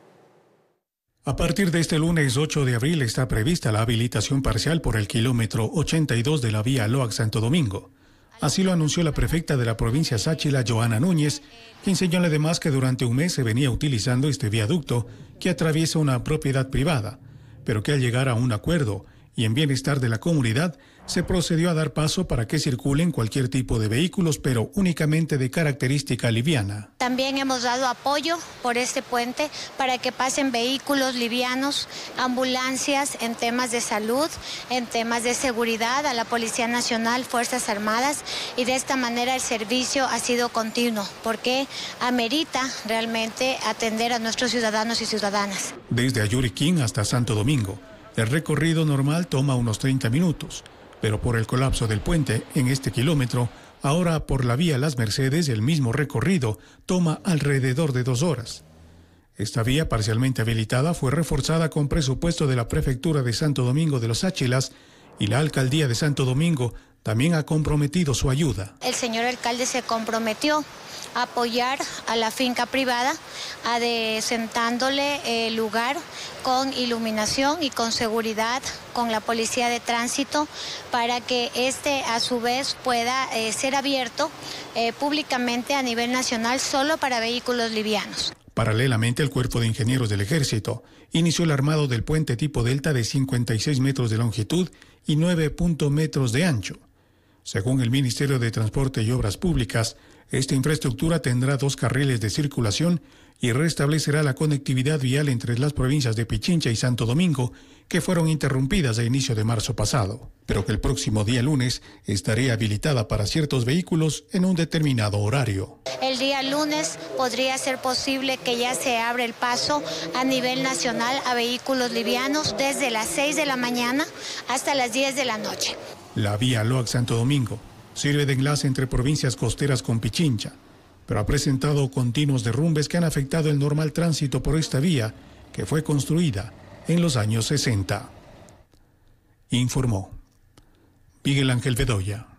A partir de este lunes ocho de abril está prevista la habilitación parcial por el kilómetro ochenta y dos de la vía Loac Santo Domingo. Así lo anunció la prefecta de la provincia Sáchila, Joana Núñez, quien señala además que durante un mes se venía utilizando este viaducto que atraviesa una propiedad privada, pero que al llegar a un acuerdo y en bienestar de la comunidad, se procedió a dar paso para que circulen cualquier tipo de vehículos, pero únicamente de característica liviana. También hemos dado apoyo por este puente para que pasen vehículos livianos, ambulancias en temas de salud, en temas de seguridad, a la Policía Nacional, Fuerzas Armadas, y de esta manera el servicio ha sido continuo, porque amerita realmente atender a nuestros ciudadanos y ciudadanas. Desde Ayuriquín hasta Santo Domingo, el recorrido normal toma unos treinta minutos, pero por el colapso del puente en este kilómetro, ahora por la vía Las Mercedes el mismo recorrido toma alrededor de dos horas. Esta vía, parcialmente habilitada, fue reforzada con presupuesto de la Prefectura de Santo Domingo de los Áchilas y la Alcaldía de Santo Domingo también ha comprometido su ayuda. El señor alcalde se comprometió a apoyar a la finca privada, adecentándole el lugar con iluminación y con seguridad, con la policía de tránsito, para que este a su vez pueda eh, ser abierto eh, públicamente a nivel nacional solo para vehículos livianos. Paralelamente, el Cuerpo de Ingenieros del Ejército inició el armado del puente tipo Delta de cincuenta y seis metros de longitud y nueve metros de ancho. Según el Ministerio de Transporte y Obras Públicas, esta infraestructura tendrá dos carriles de circulación y restablecerá la conectividad vial entre las provincias de Pichincha y Santo Domingo, que fueron interrumpidas a inicio de marzo pasado, pero que el próximo día lunes estaría habilitada para ciertos vehículos en un determinado horario. El día lunes podría ser posible que ya se abra el paso a nivel nacional a vehículos livianos desde las seis de la mañana hasta las diez de la noche. La vía Loac-Santo Domingo sirve de enlace entre provincias costeras con Pichincha, pero ha presentado continuos derrumbes que han afectado el normal tránsito por esta vía, que fue construida en los años sesenta. Informó Miguel Ángel Bedoya.